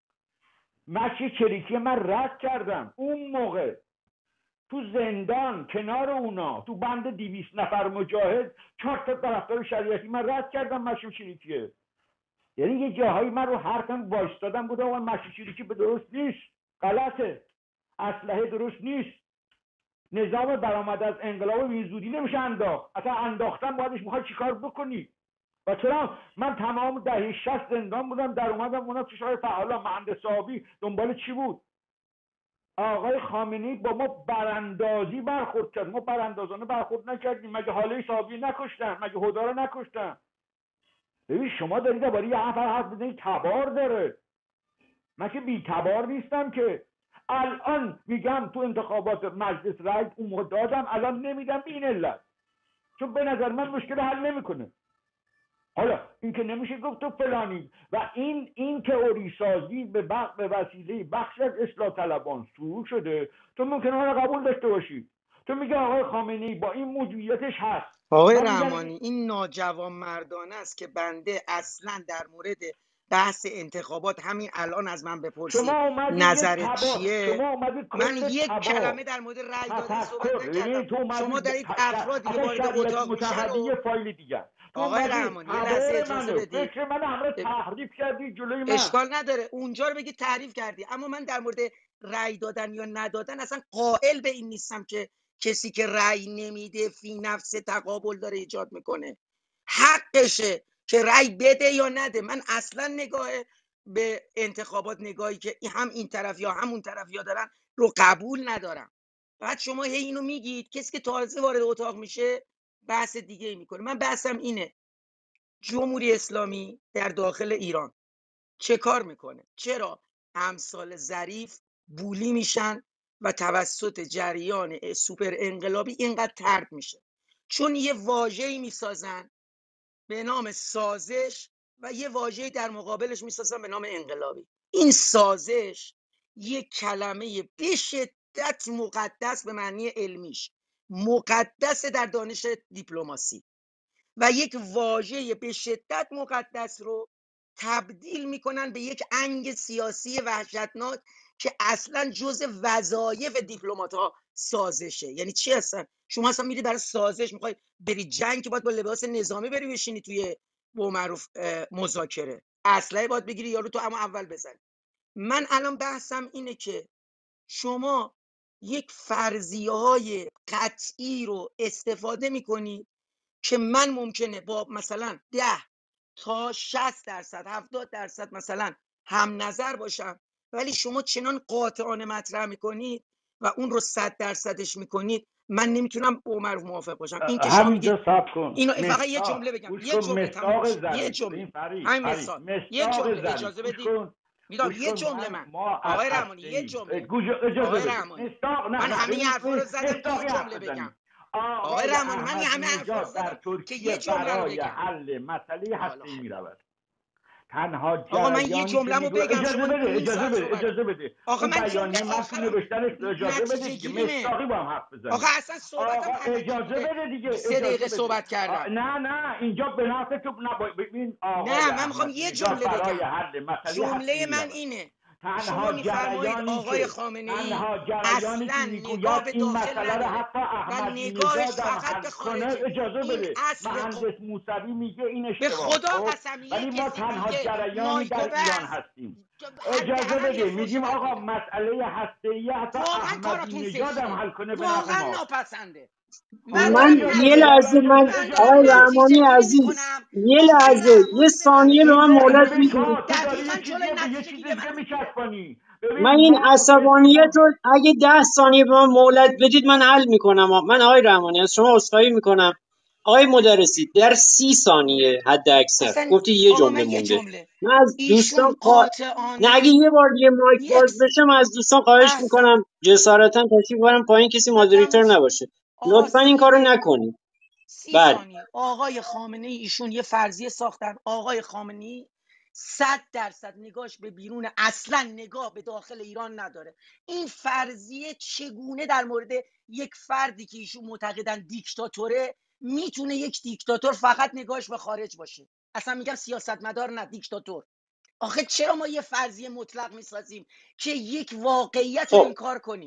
مشی چریکی من رد کردم اون موقع تو زندان کنار اونا، تو بند دویست نفر مجاهد، چهار تا طرفدار شریعتی من رد کردم مشی چریکیه. یعنی یه جاهایی من رو حرفم وایستادم بودم و مشی چریکی به درست نیست، غلطه، اسلحه درست نیست، نظام برآمد از انقلاب به زودی نمیشه انداخت. اصلا انداختن بعدش میخوای چیکار بکنی؟ و چرا من تمام دهه شصت زندان بودم، در اومدم اونا چشای فعالا مهندس آبی دنبال چی بود؟ آقای خامنه‌ای با ما براندازی برخورد کرد. ما براندازانه برخورد نکردیم. مگه حاله صابی نکشتن؟ مگه هدا رو نکشتن؟ ببین شما دارید درباره یه نفر حرف بزنید تبار داره. من که بی تبار نیستم که. الان میگم تو انتخابات مجلس رئیس اون موقع دادم، الان نمیدم به این علت، چون به نظر من مشکل حل نمیکنه. حالا این که نمیشه گفت تو فلانی و این این تئوری سازی به بخ... به وسیله بخش از اصلاح طلبان شروع شده. تو ممکنه آن قبول داشته باشی. تو میگه آقای خامنه‌ای با این موجودیتش هست. آقای من میگم رحمانی این ناجوان مردانه است که بنده اصلا در مورد بحث انتخابات همین الان از من بپرسی شما اومدی یه نظرت تبا چیه، شما اومدی من کل یک تبا کلمه در مورد رأی دادن صحبت تفکر نکردم. ببین تو اومدی شما ب... دارید ت- ش... افرادی که اصلا وارد شریعتی اتاق میشن متحدی و یه فایل دیگه. تو آقای اومدی رحمانی یه لحظه تبر اجازه منو بدید. فکر من همه تحریف کردی جلوی من. اشکال نداره اونجا رو بگی تعریف کردی، اما من در مورد رأی دادن یا ندادن اصلا قائل به این نیستم که کسی که رأی نمیده فی نفس تقابل داره ایجاد میکنه. حقشه که رأی بده یا نده. من اصلا نگاه به انتخابات نگاهی که هم این طرف یا همون طرف یا دارن رو قبول ندارم. بعد شما هی اینو میگید، کسی که تازه وارد اتاق میشه بحث دیگه ای میکنه. من بحثم اینه جمهوری اسلامی در داخل ایران چه کار میکنه؟ چرا امثال ظریف بولی میشن و توسط جریان سوپر انقلابی اینقدر طرد میشه؟ چون یه واژه‌ای میسازن به نام سازش و یه واژه‌ای در مقابلش میسازن به نام انقلابی. این سازش یه کلمه به شدت مقدس به معنی علمیش مقدس در دانش دیپلماسی و یک واژه به شدت مقدس رو تبدیل میکنن به یک انگ سیاسی وحشتناک که اصلا جز وظایف دیپلمات ها سازشه. یعنی چی هستن؟ شما اصلا میری برای سازش میخوای بری جنگ که باید با لباس نظامی بری بشینی توی با معروف مذاکره، اسلحه باید بگیری یارو تو اما اول بزنی. من الان بحثم اینه که شما یک فرضیه های قطعی رو استفاده میکنی که من ممکنه با مثلا ده تا شصت درصد هفتاد درصد مثلا هم نظر باشم، ولی شما چنان قاطعانه مطرح میکنید و اون رو صد درصدش میکنید من نمیتونم با عمر موافق باشم. این که شما میگید همینجا صبر کن. اینو فقط یه مصداق جمله بگم، گوش یه کن، جمله تموم مصداق میشه، یه ظریف. جمله این فرید همین فرید مثال، یه مصداق جمله ظریف. اجازه گوش بدید کن میدم گوش یه کن جمله. من من ما از آقای رحمانی هسته یه ایم. جمله. گوش اجازه آقای بده. رحمانی مصداق نه من نه همه ببین حرفا رو زدم که یه مصداقی جمله حرف بگم. بزنیم. آقای آقای رحمانی من احمدی همه حرفا رو نژاد در زدم که ترکیه یه جمله رو برای بگم. حل مسئله حالا هسته ای خیلی میرود. تنها آقا من یه جریانی که جمله‌مو میگه بگم اجازه شما بده نیم اجازه ساعت بده صحبت اجازه کن. بده آقا اون من جمله بیانیه من تو آخرم نوشتنش اجازه بده نتیجه دیگه گیریمه. مصداقی با هم حرف آقا بزنیم. اصلا صحبتم آقا همکی اجازه بوده بده دیگه سه اجازه دقیقه بده. صحبت کردم. نه نه اینجا به نفع تو ببین آقای نه من میخوام احمدی یه نژاد جمله برای بگم. حل مسئله هسته ای جمله من میرود. اینه تنها شما میفرمایید جریانی آقای که خامنه ای تنها جریانی که اصلا میگوید نگاه به این داخل مسئله رو نداره حتی و احمدی نگاهش نژاد هم فقط حل به کنه خارجه. اجازه این بده. اصل ق... مهندس موسوی میگه این به اشتباه. خدا خب قسم یه ولی ما کسی تنها میگه جریانی مایکو در ایران بس هستیم. اجازه حداقل یه بده فوش میگیم بد آقا میدم. مسئله هسته‌ای حتی واقعا احمدی کاراتون نژاد هم زشته، حل کنه به نفع واقعا ماست. ناپسنده. من آقا دارم من اجازه یه نتیجه بده لحظه الان من من اجازه دارم آقای بده. نتیجه رحمانی گیری عزیز میکنم. یه آقای لحظه یه رحمانی به من ثانیه به بگه من نه مهلت ببین نتیجه میدید؟ تو تو داری دقیقا یه چیزی جلوی به یه نتیجه چیز گیری دیگه منو میگیره. میچسبانی. من ببین این ما عصبانیت رو فکرمون اگه ده ثانیه به من مهلت بدید من حل میکنم. من آقای رحمانی از شما عذرخواهی میکنم. آقای مدرسی در سی ثانیه حد اکثر اصلا گفتی یه آقا جمله من یه مونده. جمله من از دوستان ایشون خوا... نه اگه قاطعانه یه بار یه مایک یک باز بشه من از دوستان خواهش اصلا میکنم جسارتا تشریف برم پایین کسی نه تموم مادریتور شد. نباشه. آقا لطفا این سی کارو دقیقه نکنید. سی بله ثانیه. آقای خامنه ای ایشون یه فرضیه ساختن، آقای خامنه ای صد درصد نگاش به بیرون، اصلا نگاه به داخل ایران نداره. این فرضیه چگونه در مورد یک فردی که ایشون معتقدن دیکتاتوره میتونه یک دیکتاتور فقط نگاش به خارج باشه؟ اصلا میگم سیاستمدار نه دیکتاتور. آخه چرا ما یه فرضیه مطلق میسازیم که یک واقعیت رو خب انکار کنیم؟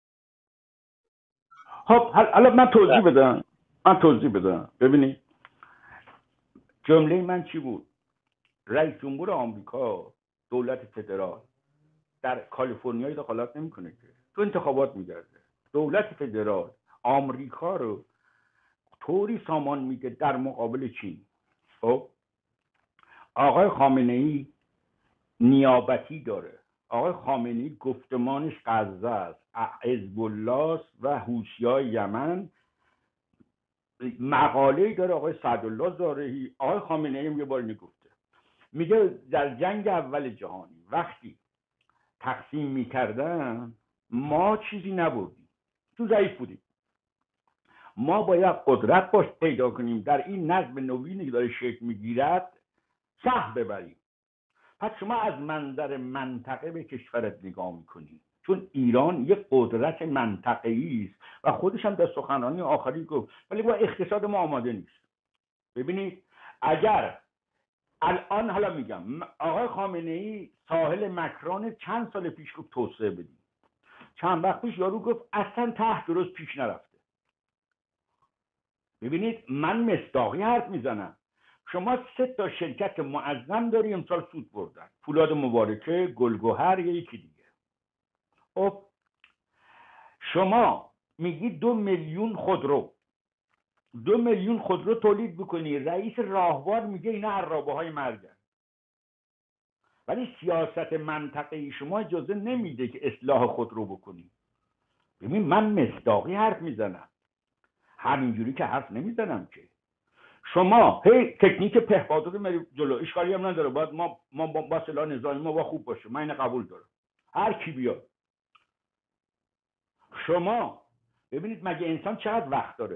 خب حالا من توضیح بله. بدم من توضیح بدم ببینید جمله من چی بود. رئیس جمهور آمریکا، دولت فدرال در کالیفرنیا دخالت نمیکنه که تو انتخابات میگرده. دولت فدرال آمریکا رو طوری سامان میده در مقابل چین. خب آقای خامنه ای نیابتی داره. آقای خامنه ای گفتمانش غزه است، حزب الله و حوثیای یمن. مقاله‌ای داره آقای سعدالله زارعی. آقای خامنه ای یه بار میگفته، میگه در جنگ اول جهانی وقتی تقسیم میکردن ما چیزی نبردیم، تو ضعیف بودیم. ما باید قدرت باش پیدا کنیم در این نظم نوینی که داره شکل میگیرد سهم ببریم. پس شما از منظر منطقه به کشورت نگاه میکنی، چون ایران یک قدرت منطقه‌ای است و خودش هم در سخنرانی آخری گفت ولی با اقتصاد ما آماده نیست. ببینید اگر الان حالا میگم آقای خامنه ای ساحل مکران چند سال پیش گفت توسعه بدیم، چند وقت پیش یارو گفت اصلا ته درست پیش نرفته. ببینید من مصداقی حرف میزنم. شما سه تا شرکت معظم داری امسال سود بردن، فولاد مبارکه، گلگهر، یکی دیگه. خب شما میگی دو میلیون خودرو دو میلیون خودرو تولید بکنی، رئیس راهوار میگه اینا عرابه های مرگن، ولی سیاست منطقه شما اجازه نمیده که اصلاح خودرو بکنی. ببین من مصداقی حرف میزنم، همینجوری که حرف نمیزنم که. شما هی تکنیک پهپادو میری جلو، اشکالی هم نداره، باید ما ما با سلاح نظامی ما با خوب باشه، من اینو قبول دارم، هر کی بیاد. شما ببینید مگه انسان چقدر وقت داره؟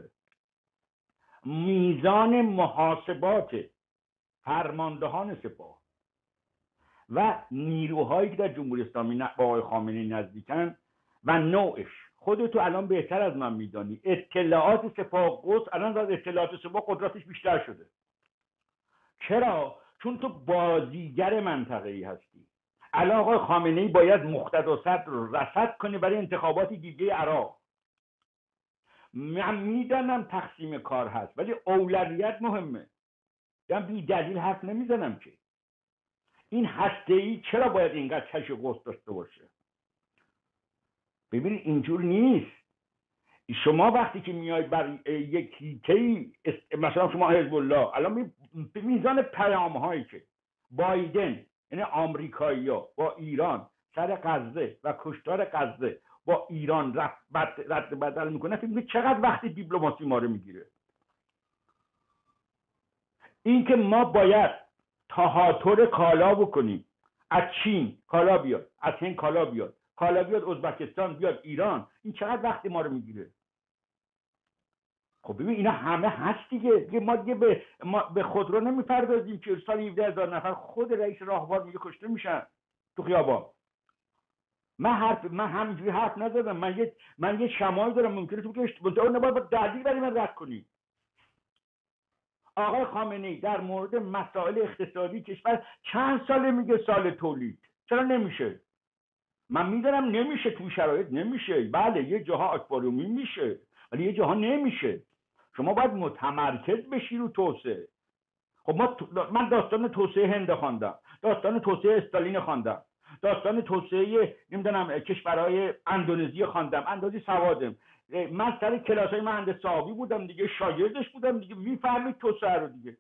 میزان محاسبات فرماندهان سپاه و نیروهایی که در جمهوری اسلامی با آقای خامنه‌ای نزدیکن و نوعش، خودتو الان بهتر از من میدانی. اطلاعات سپاه قدس الان از اطلاعات سپاه قدرتش بیشتر شده. چرا؟ چون تو بازیگر منطقه‌ای هستی. الان آقای خامنه‌ای باید مقتدا صدر رو رصد کنه برای انتخابات دیگه عراق. من میدانم تقسیم کار هست ولی اولویت مهمه. من بی دلیل حرف نمیزنم که این هسته‌ای چرا باید اینقدر چش قرص داشته باشه. ببینید اینجور نیست. شما وقتی که میای بر یک هیته‌ای، مثلا شما حزب الله، الان میزان پیام هایی که بایدن یعنی آمریکایی‌ها با ایران سر غزه و کشتار غزه با ایران رد بدل میکنه، فکر چقدر وقتی دیپلماسی ما رو میگیره. این که ما باید تهاتر کالا بکنیم، از چین کالا بیاد، از هند کالا بیاد، کالا بیاد ازبکستان، بیاد ایران، این چقدر وقتی ما رو میگیره. خب ببین اینا همه هست دیگه. ما دیگه به ما به خودرو نمیپردازیم که سال هفده هزار نفر خود رئیس راهوار میگه کشته میشن تو خیابان. من حرف من همینجوری حرف نزدم. من یه من یه شمایی دارم، ممکنه تو که اون نباید با دلیل برای من رد کنی. آقای خامنه‌ای در مورد مسائل اقتصادی کشور چند ساله میگه سال تولید، چرا نمیشه؟ من میدونم نمیشه، تو شرایط نمیشه. بله یه جاها اکواریومی میشه ولی یه جاها نمیشه. شما باید متمرکز بشی رو توسعه. خب ما من داستان توسعه هند خواندم، داستان توسعه استالین خواندم، داستان توسعه نمیدونم کشورهای اندونزی خواندم، اندازی سوادم. من سر کلاسای مهندس صاحبی بودم دیگه، شاگردش بودم دیگه، میفهمید توسعه رو دیگه.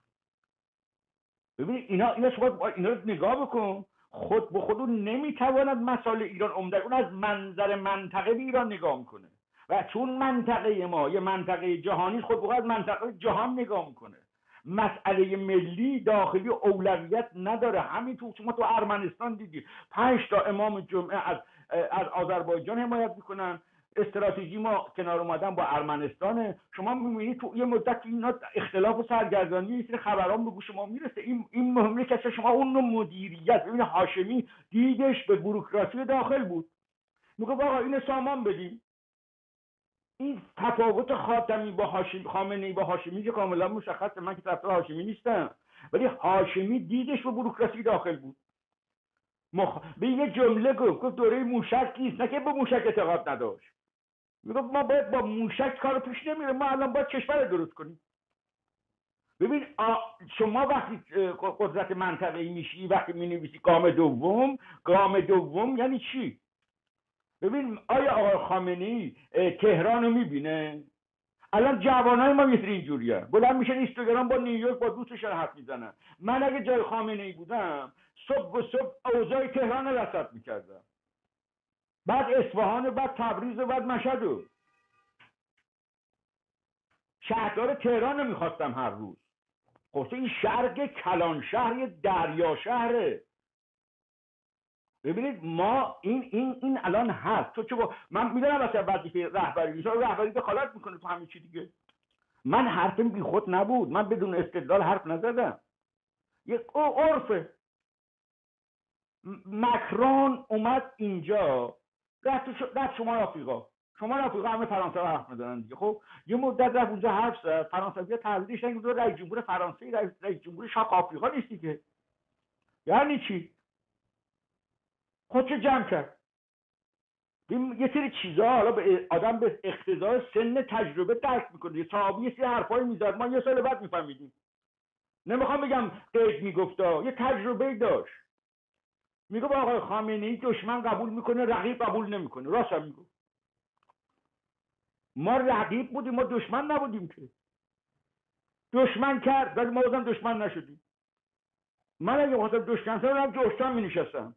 ببین اینا اینا شما اینا رو نگاه بکن. خود به خود نمیتواند مسائل ایران عمده، اون از منظر منطقه به ایران نگاه میکنه و چون منطقه ما یه منطقه جهانی، خود به خود از منطقه جهان نگاه میکنه. مسئله ملی داخلی اولویت نداره. همین تو شما تو ارمنستان دیدی پنج تا امام جمعه از از آذربایجان حمایت میکنن، استراتژی ما کنار اومدن با ارمنستانه. شما میبینید تو یه مدت اینا اختلاف و سرگردانی یه سری خبران به گوش ما میرسه. این این مهمه که شما اون نوع مدیریت. ببینید هاشمی دیدش به بوروکراسی داخل بود، میگه آقا اینو سامان بدیم. این تفاوت خاتمی با هاشمی، خامنه‌ای با هاشمی که کاملا مشخصه. من که طرفدار هاشمی نیستم، ولی هاشمی دیدش به بوروکراسی داخل بود. مخ... به یه جمله گفت گفت دوره موشک نیست، نه که به موشک اعتقاد نداشت. میگفت ما باید با موشک کار پیش نمیره، ما الان باید کشور درست کنیم. ببین آ... شما وقتی قدرت منطقه‌ای میشی، وقتی مینویسی گام دوم، گام دوم یعنی چی؟ ببین آیا آقای خامنه‌ای تهران رو میبینه؟ الان جوانای ما مثل اینجوریه، بلند میشن اینستاگرام با نیویورک با دوستشون حرف میزنن. من اگه جای خامنه‌ای بودم صبح و صبح اوضاع تهران رو رصد میکردم، بعد اصفهان، بعد تبریز، بعد مشهد. شهردار تهران رو میخواستم هر روز. خب این شرق کلان شهر یه دریا شهره. ببینید ما این این این الان هست. تو چه با... من میدونم واسه وظیفه رهبری میشه، رهبری دخالت میکنه تو همین چی دیگه. من حرفم بی خود نبود، من بدون استدلال حرف نزدم. یک عرفه. مکرون اومد اینجا، رفت رفت شمال آفریقا. شمال آفریقا همه فرانسه حرف میزنن دیگه. خب یه مدت رفت اونجا حرف زد، فرانسوی‌ها تحلیلش این بود رئیس جمهور فرانسه رئیس, رئیس جمهور شاخ آفریقا نیستی که. یعنی چی؟ خودشو جمع کرد. یه سری چیزا حالا به آدم به اقتضای سن تجربه درک میکنه. صحابی یه سری حرفایی میزد ما یه سال بعد میفهمیدیم. نمیخوام بگم قید میگفتا، یه تجربه داشت. میگه با آقای خامنه‌ای دشمن قبول میکنه، رقیب قبول نمیکنه. راست هم میگه. ما رقیب بودیم، ما دشمن نبودیم که. دشمن کرد ولی ما بازم دشمن نشدیم. من اگه خواستم دشمن شدم جوشتان می نشستم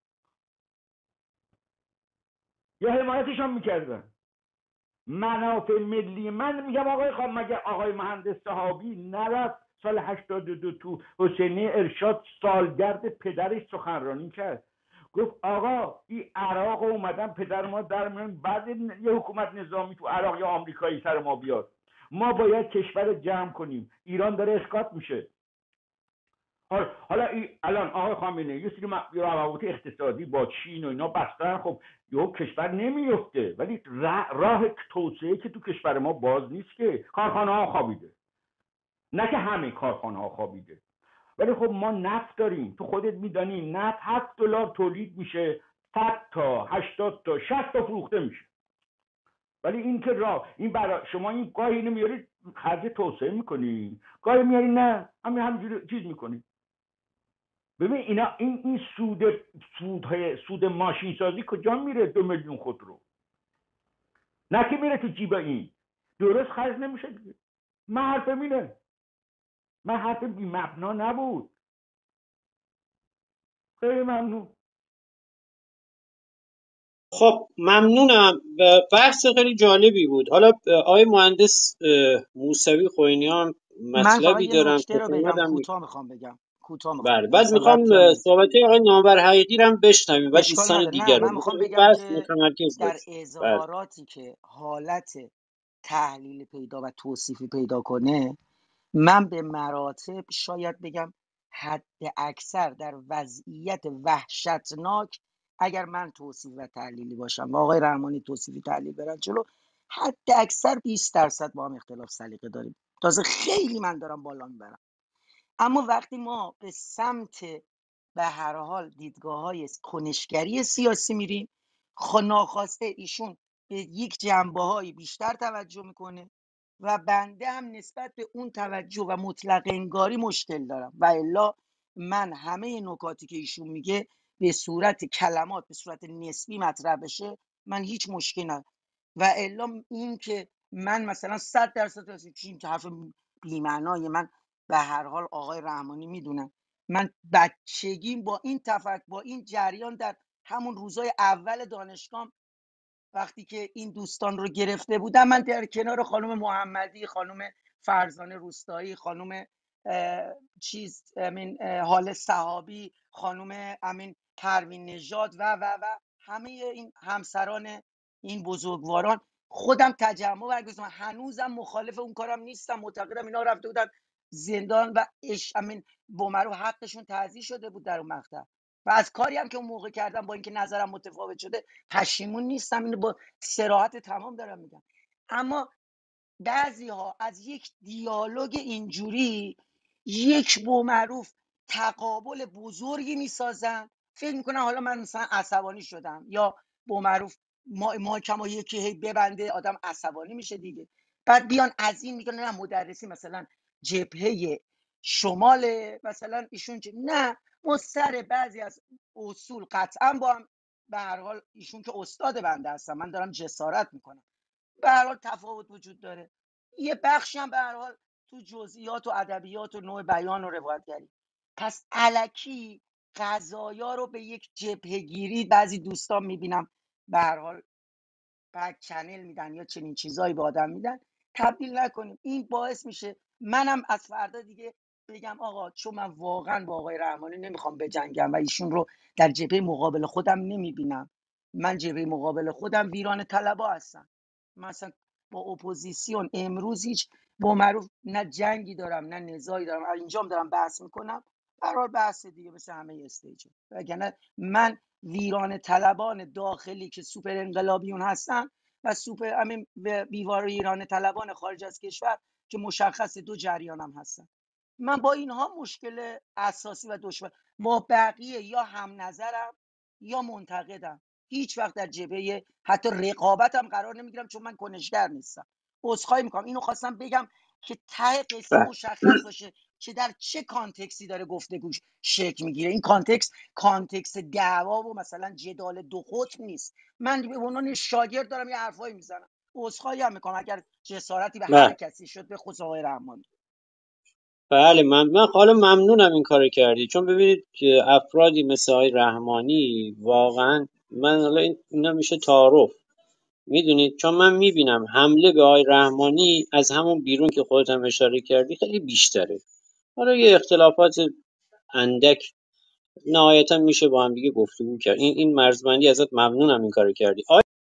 یا حمایتش هم میکردم. منافع ملی من میگم آقای خواهم، مگه آقای مهندس صحابی نرفت سال هشتاد و دو تو حسینی ارشاد سالگرد پدرش سخنرانی کرد، گفت آقا این عراق اومدن پدر ما در میان، بعد یه حکومت نظامی تو عراق یا آمریکایی سر ما بیاد، ما باید کشور جمع کنیم، ایران داره اسقاط میشه. حالا الان آقای خامنه‌ای یه سری روابط اقتصادی با چین و اینا بستن، خب یه کشور نمیفته، ولی راه توسعه که تو کشور ما باز نیست که. کارخانه ها خوابیده، نه که همه کارخانه ها خوابیده، ولی خب ما نفت داریم. تو خودت میدانی نفت هفت دلار تولید میشه، صد تا هشتاد تا شصت تا فروخته میشه. ولی این که راه این برای شما این گاهی اینو میارید خرج توسعه میکنی، گاهی میاری نه همین همینجوری چیز میکنی. ببین اینا این این سود سود سود ماشین سازی کجا میره؟ دو میلیون خودرو نه که میره تو جیب این، درست خرج نمیشه دیگه. من حرفم اینه، من حرفم بی مبنا نبود. خیلی ممنون. خب ممنونم. بحث خیلی جالبی بود. حالا آقای مهندس موسوی خوئینیان مطلبی دارن که خدمتم کوتاه میخوام بگم. کوتاه میخوام. بله، بعد میخوام صحبت آقای نامور حقیقی رو هم بشنویم و دوستان دیگر رو. من میخوام بگم که در اظهاراتی که حالت تحلیل پیدا و توصیفی پیدا کنه، من به مراتب شاید بگم حد اکثر در وضعیت وحشتناک، اگر من توصیف و تحلیلی باشم و آقای رحمانی توصیفی تحلیل برن جلو، حد اکثر بیست درصد با هم اختلاف سلیقه داریم. تازه خیلی من دارم بالا میبرم. اما وقتی ما به سمت به هر حال دیدگاه‌های کنشگری سیاسی میریم، ناخواسته ایشون به یک جنبه‌های بیشتر توجه میکنه و بنده هم نسبت به اون توجه و مطلق انگاری مشکل دارم و الا من همه نکاتی که ایشون میگه به صورت کلمات به صورت نسبی مطرح بشه من هیچ مشکلی ندارم و الا این که من مثلا صد درصد از این حرف بی‌معنای من به هر حال آقای رحمانی میدونن من بچگیم با این تفکر با این جریان در همون روزای اول دانشگاه وقتی که این دوستان رو گرفته بودم، من در کنار خانم محمدی، خانم فرزانه روستایی، خانم چیز امین حال صحابی، خانم امین پروین نژاد و و و همه این همسران این بزرگواران خودم تجمع برگزیدم، هنوزم مخالف اون کارم نیستم، معتقدم اینا رفته بودن زندان و اش امین بومرو حقشون تعزیه شده بود در اون مقطع و از کاری هم که اون موقع کردم با اینکه نظرم متفاوت شده پشیمون نیستم، اینو با صراحت تمام دارم میگم. اما بعضی ها از یک دیالوگ اینجوری یک بومعروف تقابل بزرگی میسازن، فکر میکنن حالا من مثلا عصبانی شدم یا بومعروف ما ما کما یکی هی ببنده آدم عصبانی میشه دیگه، بعد بیان از این میگن نه مدرسی مثلا جبهه شمال مثلا ایشون چه، نه ما سر بعضی از اصول قطعا با هم به هر حال ایشون که استاد بنده هستن، من دارم جسارت میکنم، به هر حال تفاوت وجود داره، یه بخشی هم به هر حال تو جزئیات و ادبیات و نوع بیان و روایتگری. پس الکی قضایا رو به یک جبهه گیری بعضی دوستان میبینم به هر حال بک چنل میدن یا چنین چیزایی به آدم میدن، تبدیل نکنیم. این باعث میشه منم از فردا دیگه بگم آقا چون من واقعا با آقای رحمانی نمیخوام بجنگم و ایشون رو در جبهه مقابل خودم نمیبینم، من جبهه مقابل خودم ویران طلبا هستم، مثلا با اپوزیسیون امروز هیچ با معروف نه جنگی دارم نه نزاعی دارم، اینجام دارم بحث میکنم، قرار بحث دیگه مثل همه استیجه، وگرنه من ویران طلبان داخلی که سوپر انقلابیون هستن و سوپر همین بیوار ایران طلبان خارج از کشور که مشخص دو جریان هم هستن، من با اینها مشکل اساسی و دشمن با بقیه یا هم نظرم یا منتقدم، هیچ وقت در جبهه حتی رقابت هم قرار نمیگیرم چون من کنشگر نیستم. عذرخواهی میکنم، اینو خواستم بگم که ته قصه مشخص باشه که در چه کانتکسی داره گفتگوش شکل میگیره. این کانتکست کانتکست دعوا و مثلا جدال دو قطب نیست، من به عنوان شاگرد دارم یه حرفایی میزنم، عذرخواهی هم میکنم اگر جسارتی به هر بله کسی شد، به خصوص آقای رحمانی. بله من من حالا ممنونم این کارو کردی، چون ببینید که افرادی مثل آقای رحمانی واقعا من حالا این- اینا میشه تعارف، میدونید، چون من میبینم حمله به آقای رحمانی از همون بیرون که خودت هم اشاره کردی خیلی بیشتره. حالا یه اختلافات اندک نهایتا میشه با هم دیگه گفتگو کرد. این این مرزبندی ازت ممنونم این کارو کردی.